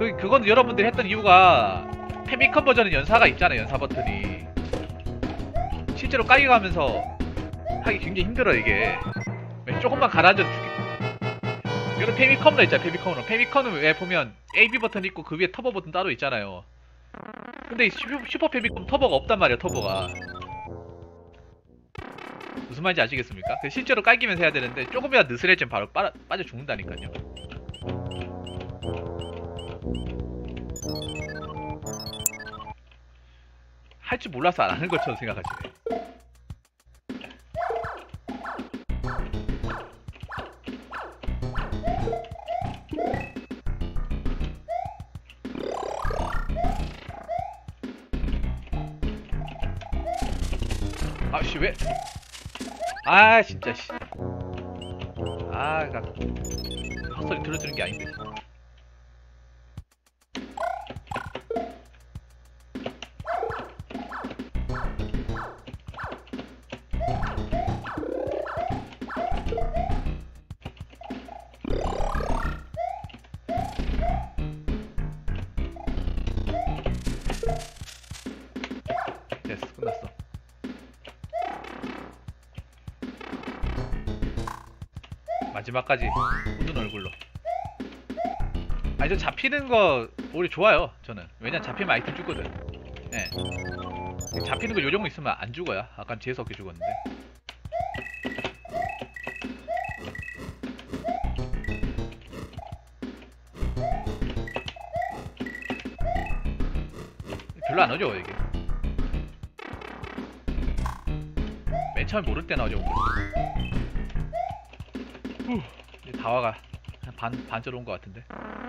그건 여러분들이 했던 이유가 페미컴 버전은 연사가 있잖아요. 연사 버튼이 실제로 깔기 가면서 하기 굉장히 힘들어 이게. 조금만 가라앉아도 죽겠. 이거는 페미컴으로 있잖아. 페미컴은 왜 보면 AB 버튼 있고 그 위에 터보 버튼 따로 있잖아요. 근데 이 슈퍼 페미컴 터보가 없단 말이야. 터보가 무슨 말인지 아시겠습니까? 실제로 깔기면서 해야 되는데 조금이라도 느슨해지면 바로 빠져 죽는다니까요. 할 줄 몰라서 안 하는 것처럼 생각하시네. 아씨 왜? 아 진짜 씨. 아가 헛소리 들어주는 게 아닌데. 됐어 끝났어. 마지막까지 웃는 얼굴로. 아니 저 잡히는 거 오히려 좋아요 저는. 왜냐면 잡히면 아이템 죽거든. 예. 잡히는 거 요정도 있으면 안 죽어요. 아까 재수없게 죽었는데. 별로 안 오죠 이게. 맨 처음에 모를 때 나오죠. 이제 다와가 한 반절 온 것 같은데.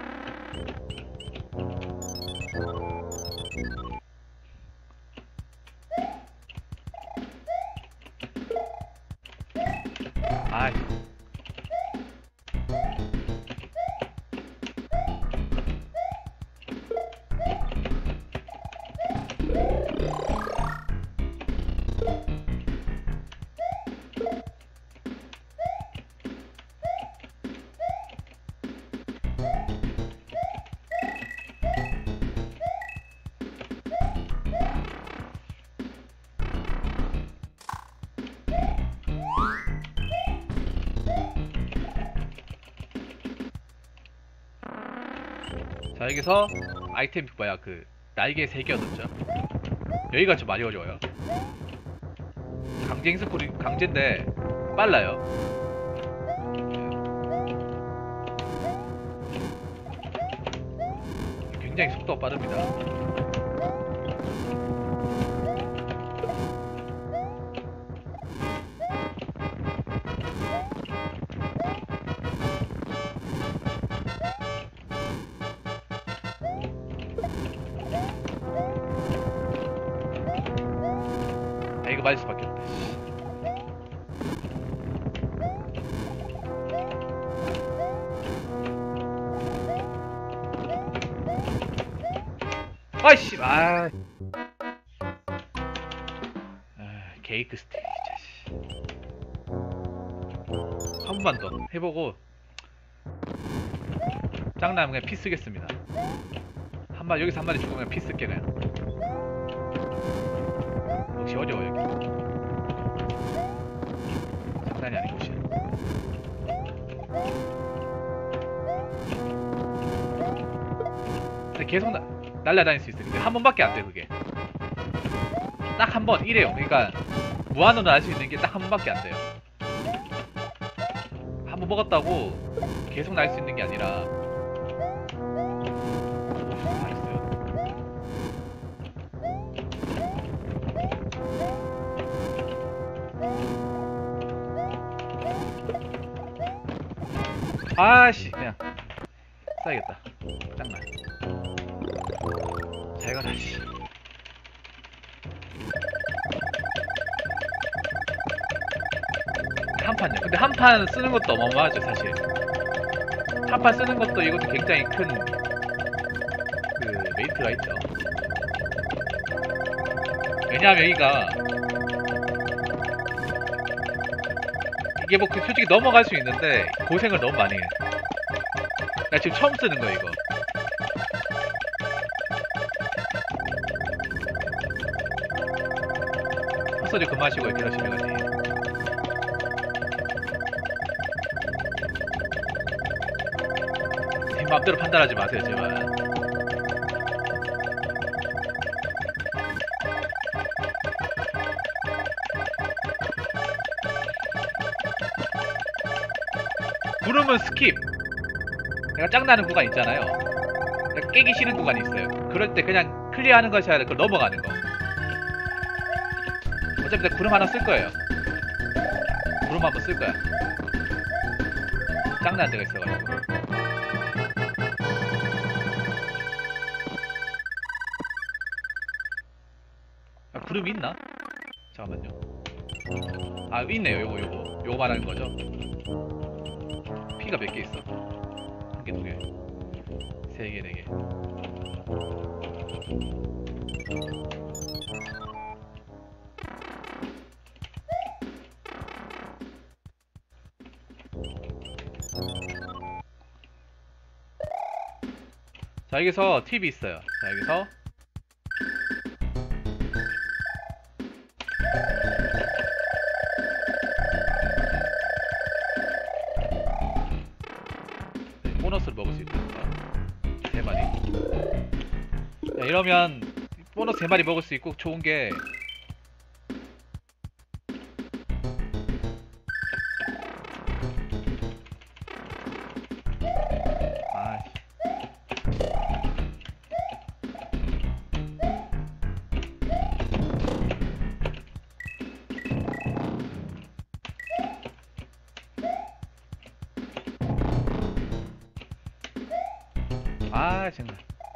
아이. 자 여기서 아이템 뭐야 그 날개 3개 얻었죠. 여기가 좀 많이 어려워요. 강제 행스콜이 강제인데 빨라요. 굉장히 속도가 빠릅니다. 이거 맞을 수밖에 없다. 아이씨, 케이크 스테이크 한 번만 더 해보고 짱나면 그냥 피 쓰겠습니다. 여기서 한 마리 죽으면 피 쓸게 그냥. 역시 어려워 여기. 장난이 아닌 곳이야. 근데 계속 날라다닐 수 있어. 근데 한 번밖에 안 돼 그게. 딱 한 번 이래요. 그러니까 무한으로 날 수 있는 게 딱 한 번밖에 안 돼요. 한 번 먹었다고 계속 날 수 있는 게 아니라. 아씨 그냥 써야겠다. 짱나. 잘 가라 씨. 한 판요. 근데 한 판 쓰는 것도 어마어마하죠 사실. 한 판 쓰는 것도 이것도 굉장히 큰 그 메리트가 있죠. 왜냐하면 여기가 이게 뭐 솔직히 넘어갈 수 있는데 고생을 너무 많이 해. 나 지금 처음 쓰는 거야 이거. 소리 그만하시고 기다리시면 님 맘대로 판단하지 마세요 제발. 구름은 스킵. 내가 짱나는 구간 있잖아요. 내가 깨기 싫은 구간이 있어요. 그럴 때 그냥 클리어하는 것이 아니라 그걸 넘어가는 거. 어차피 내가 구름 하나 쓸 거예요. 구름 한번 쓸 거야. 짱나는 데가 있어가지고. 아, 구름이 있나? 잠깐만요. 아, 있네요. 요거 말하는 거죠? 피가 몇 개 있어? 한 개, 두 개, 세 개, 네 개. 자, 여기서 팁이 있어요. 자, 여기서 보너스를 먹을 수 있습니다. 3마리. 자, 이러면 보너스 3마리 먹을 수 있고 좋은 게 정말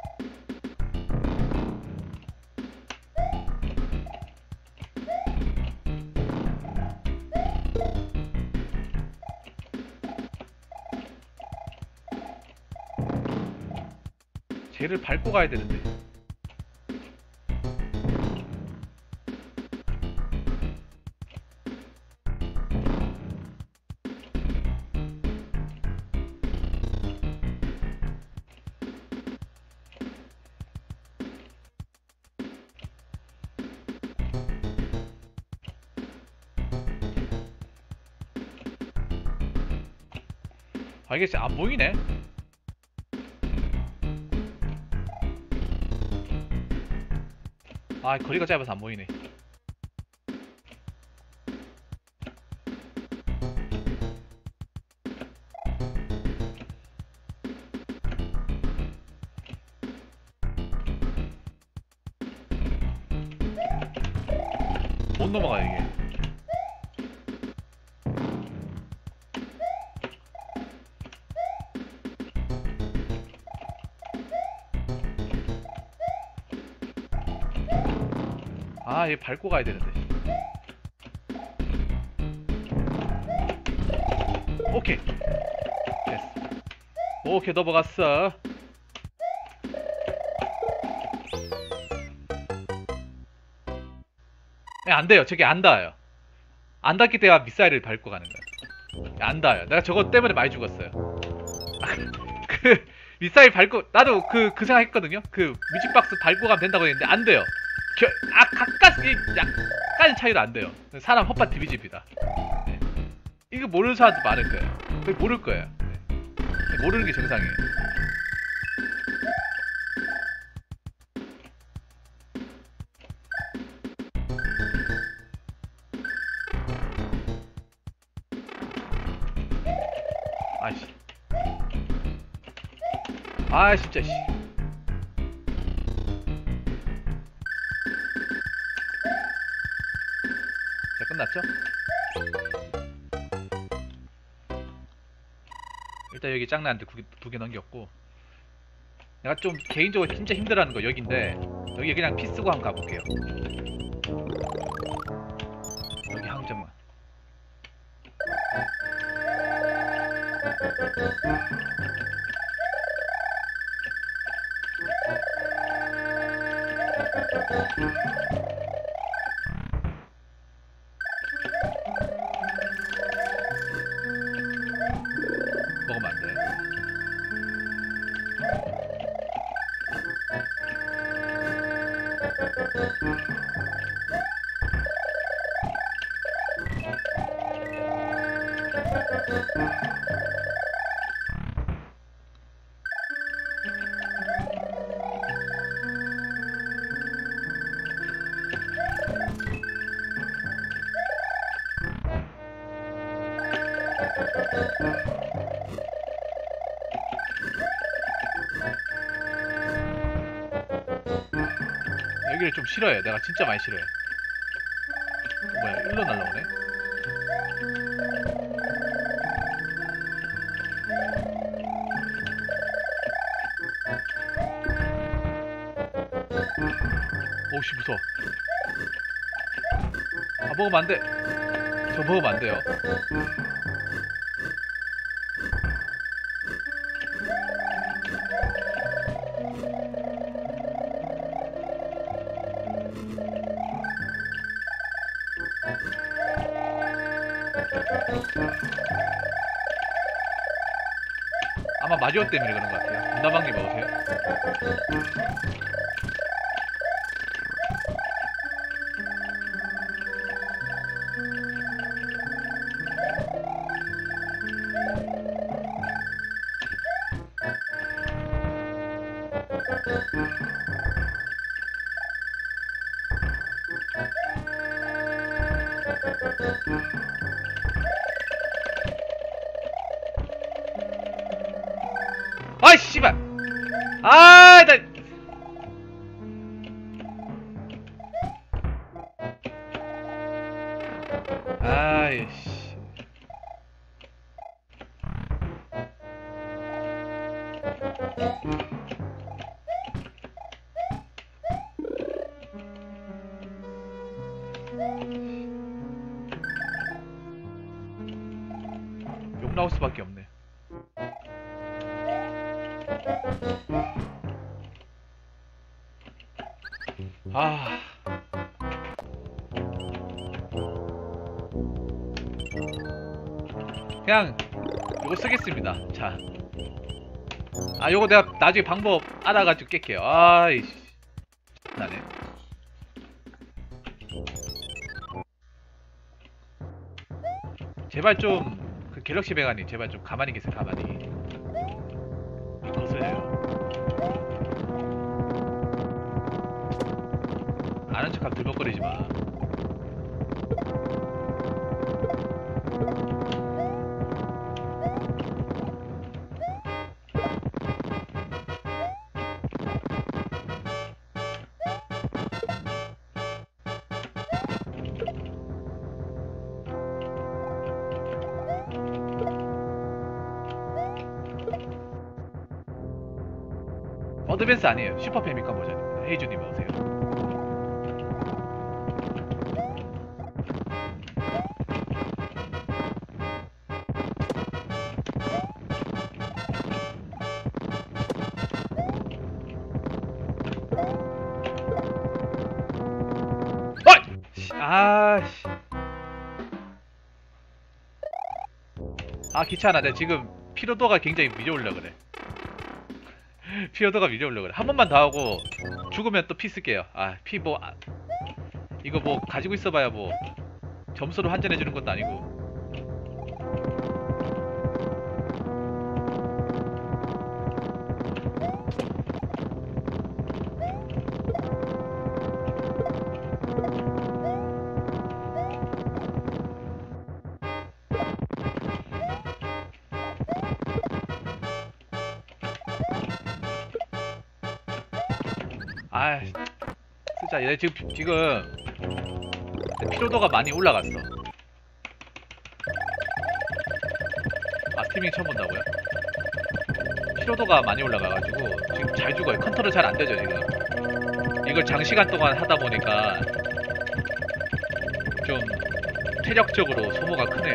쟤를 밟고 가야 되는데. 아, 이게 진짜 안 보이네? 아, 거리가 짧아서 안 보이네. 못 넘어가, 이게. 아, 얘 밟고 가야 되는데. 오케이. 됐어. 오케이, 넘어갔어. 안 돼요. 저게 안 닿아요. 안 닿기 때문에 미사일을 밟고 가는 거야. 안 닿아요. 내가 저거 때문에 많이 죽었어요. 그 미사일 밟고 나도 그 생각했거든요. 그 뮤직박스 밟고 가면 된다고 했는데 안 돼요. 약간 차이로 안 돼요. 사람 헛밭 디비집이다. 네. 이거 모르는 사람도 많을 거예요. 거의 모를 거예요. 네. 모르는 게 정상이에요. 아이씨. 아, 진짜, 씨. 자, 끝났죠? 일단 여기 짱나한테 두 개 넘겼고. 내가 좀 개인적으로 진짜 힘들어하는 거 여기인데, 여기 그냥 피 쓰고 한번 가볼게요. 여기 항점만. 먹으면 안 돼. 여기를 좀 싫어해. 내가 진짜 많이 싫어해. 뭐야, 일로 날라오네? 오씨, 무서워. 아, 먹으면 안 돼. 저 먹으면 안 돼요. 아마 마리오 때문에 그런 것 같아요. 문나방님 먹으세요? 아이 씨발. 아, 나 아이씨. 욕 나올 수밖에 없네. 아, 그냥 요거 쓰겠습니다. 자, 아, 요거 내가 나중에 방법 알아가지고 깰게요. 아이씨, 나네. 제발 좀 그 갤럭시 배관이 제발 좀 가만히 계세요. 가만히. 거슬려요. 아는 척하면 들먹거리지 마. 어드밴스 아니에요. 슈퍼 패미컴 버전입니다. 헤이즈님 어서오세요. 아씨. 아, 귀찮아. 내가 지금 피로도가 굉장히 밀려올려 그래. 피로도가 밀려올려 그래. 한 번만 더 하고 죽으면 또 피 쓸게요. 아, 피 뭐 이거 뭐 가지고 있어봐야 뭐 점수로 환전해주는 것도 아니고. 아, 진짜 얘 지금 피로도가 많이 올라갔어. 아, 스트리밍 처음 본다고요? 피로도가 많이 올라가가지고 지금 잘 죽어요. 컨트롤 잘 안 되죠 지금. 이걸 장시간 동안 하다 보니까 좀 체력적으로 소모가 크네요.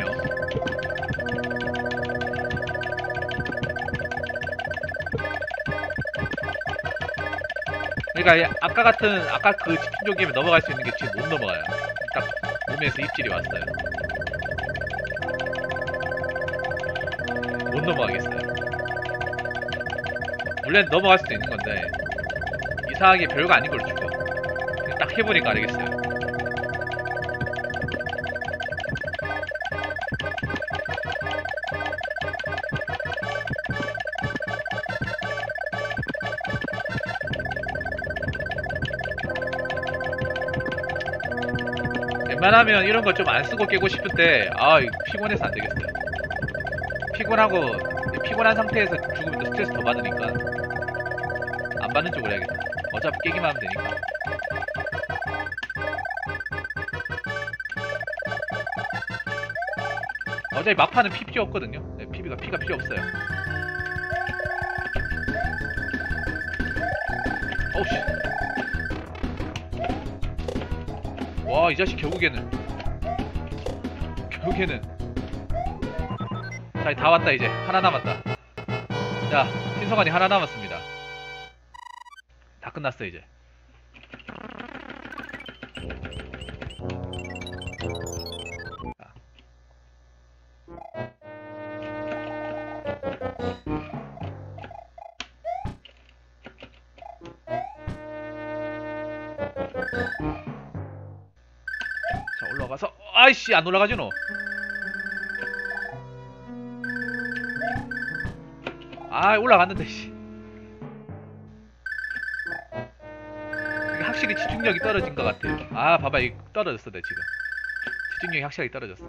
그러니까 아까 그 집중적 게임에 넘어갈 수 있는 게 지금 못 넘어가요. 딱 몸에서 입질이 왔어요. 못 넘어가겠어요. 원래 넘어갈 수도 있는 건데 이상하게 별거 아닌 걸로 죽어. 딱 해보니까 알겠어요. 웬만하면 이런 거 좀 안 쓰고 깨고 싶은데 피곤해서 안 되겠어요. 피곤한 상태에서 죽으면 또 스트레스 더 받으니까 안 받는 쪽으로 해야겠다. 어차피 깨기만 하면 되니까. 어차피 막판은 피 필요 없거든요. 네, 피가 필요 없어요. 어우씨. 와, 이 자식 결국에는 자, 다 왔다. 이제 하나 남았다. 자, 신성한이 하나 남았습니다. 다 끝났어 이제. 자, 올라가서 아이씨 안 올라가지 너. 올라갔는데 씨. 이게 확실히 집중력이 떨어진 것 같아. 봐봐, 이거 떨어졌어 내 지금. 집중력이 확실히 떨어졌어.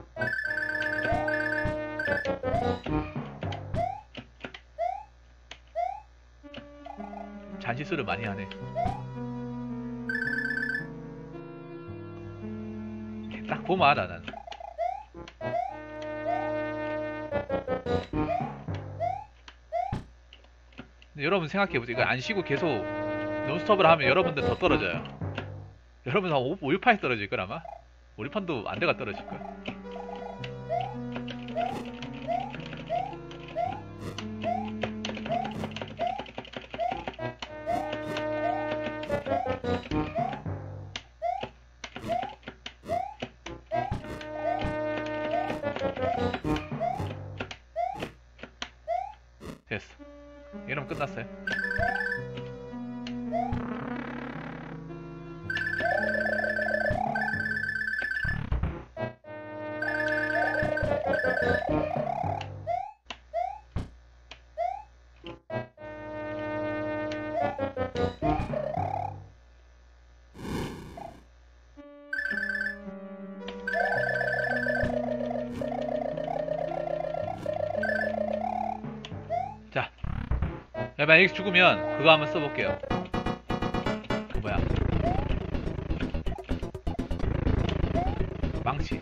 잔실수를 많이 하네. 딱 보면 알아 난. 여러분 생각해보세요. 이거 안 쉬고 계속 논스톱을 하면 여러분들 더 떨어져요. 여러분 한 5, 6판이 떨어질걸 아마? 5, 6판도 안 돼가 떨어질걸. 됐어. 이러면 끝났어요. 자, 만약에 죽으면 그거 한번 써볼게요. 그 뭐야, 망치.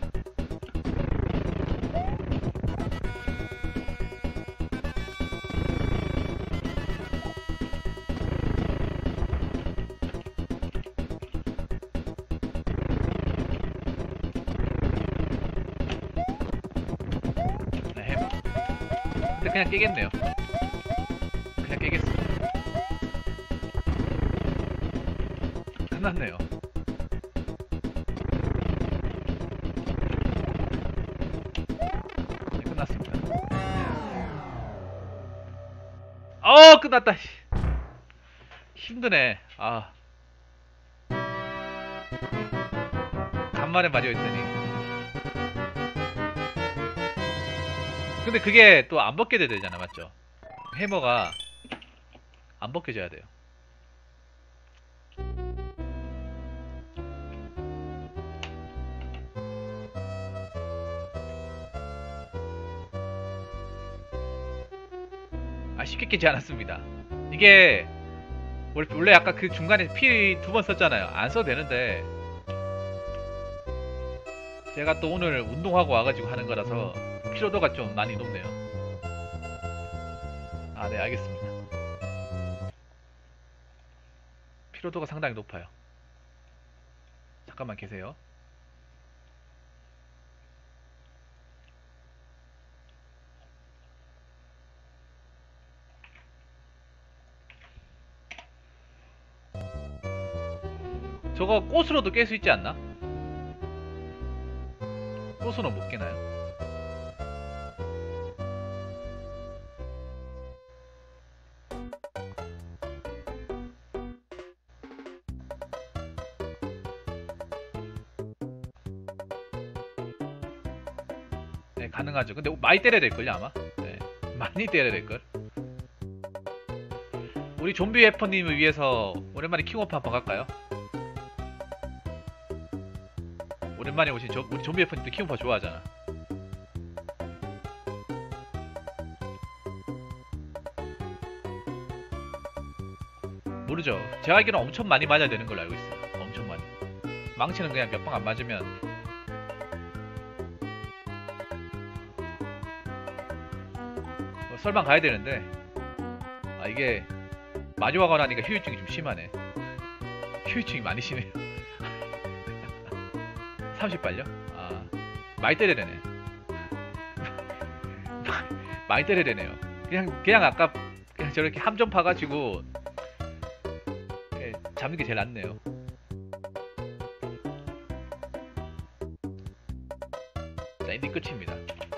네, 해봐. 근데 그냥 깨겠네요. 그냥 깨겠어. 끝났네요. 네, 끝났습니다. 끝났다. 힘드네. 간만에 마리오 했더니. 근데 그게 또 안 벗겨져야 되잖아, 맞죠? 해머가 안 벗겨져야 돼요. 쉽게 깨지 않았습니다. 이게 원래 아까 그 중간에 피 2번 썼잖아요. 안 써도 되는데 제가 또 오늘 운동하고 와가지고 하는 거라서 피로도가 좀 많이 높네요. 네, 알겠습니다. 피로도가 상당히 높아요. 잠깐만 계세요. 저거 꽃으로도 깰 수 있지 않나? 꽃으로 못 깨나요? 네, 가능하죠. 근데 많이 때려야 될걸요 아마? 네, 많이 때려야 될걸. 우리 좀비 웨퍼님을 위해서 오랜만에 킹오프 한번 갈까요? 오랜만에 오신 우리 좀비 FN도 키움파 좋아하잖아. 모르죠. 제가 알기로는 엄청 많이 맞아야 되는 걸로 알고 있어요. 엄청 많이. 망치는 그냥 몇 방 안 맞으면 설방 가야 되는데, 아 이게 마주하고 나니까 휴유증이 좀 심하네. 휴유증이 많이 심해요. 30발요? 아 많이 때려야 되네. 많이 때려야 되네요. 그냥 아까 그냥 저렇게 함정 파가지고 잡는 게 제일 낫네요. 자, 엔딩 끝입니다.